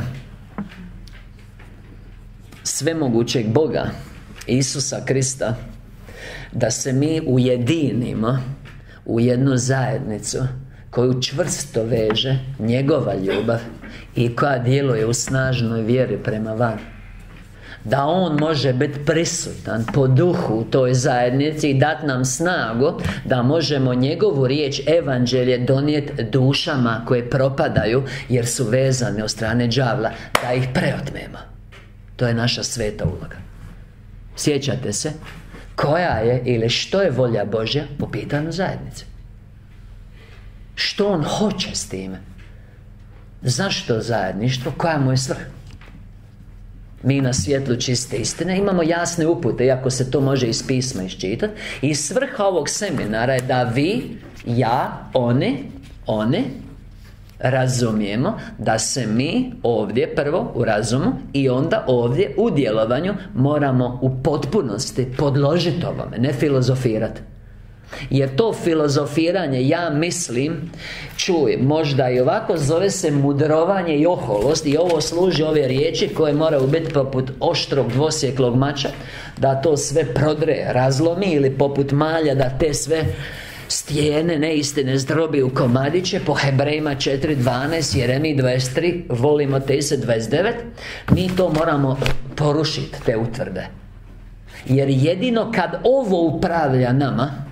svemogućeg Boga, Isusa Krista, da se mi ujedinimo u jednu zajednicu koju čvrsto veže njegova ljubav i koja djeluje u snažnoj vjeri prema van. Da On može biti prisutan po duhu u toj zajednici i dati nam snagu da možemo njegovu riječ, evanđelje, donijeti dušama koje propadaju jer su vezane od strane đavla, da ih preotmemo. To je naša sveta uloga. Sjećate se koja je ili što je volja Božja po pitanju zajednice? Što On hoće s time? Zašto zajedništvo? Koja mu je svrha? Mi na svjetlu čiste istine imamo jasne upute, iako se to može iz pisma iščitati. I svrha ovog seminara je da vi, ja, oni razumijemo da se mi ovdje prvo u razumu i onda ovdje u djelovanju moramo u potpunosti podložiti ovome, ne filozofirati. Jer to filozofiranje, ja mislim, čuj, možda i ovako zove se mudrovanje i oholost, i ovo služi ove riječi koje moraju biti poput oštrog dvosjeklog mača, da to sve prodre, razlomi, ili poput malja da te sve stijene neistine zdrobi u komadiće, po Hebrejima 4.12, Jeremiji 23, volimo te se 29. Mi to moramo porušiti, te utvrde. Jer jedino kad ovo upravlja nama,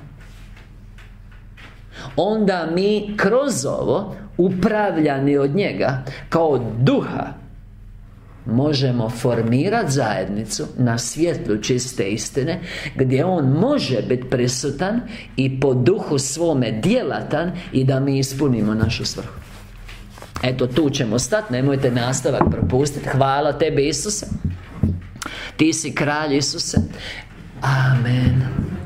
onda mi kroz ovo, upravljani od njega, kao duha, možemo formirati zajednicu na svjetlu čiste istine, gdje On može biti prisutan i po duhu svome djelatan i da mi ispunimo našu svrhu. Eto, tu ćemo stati, nemojte nastavak propustiti. Hvala tebi, Isuse. Ti si kralj, Isuse. Amen.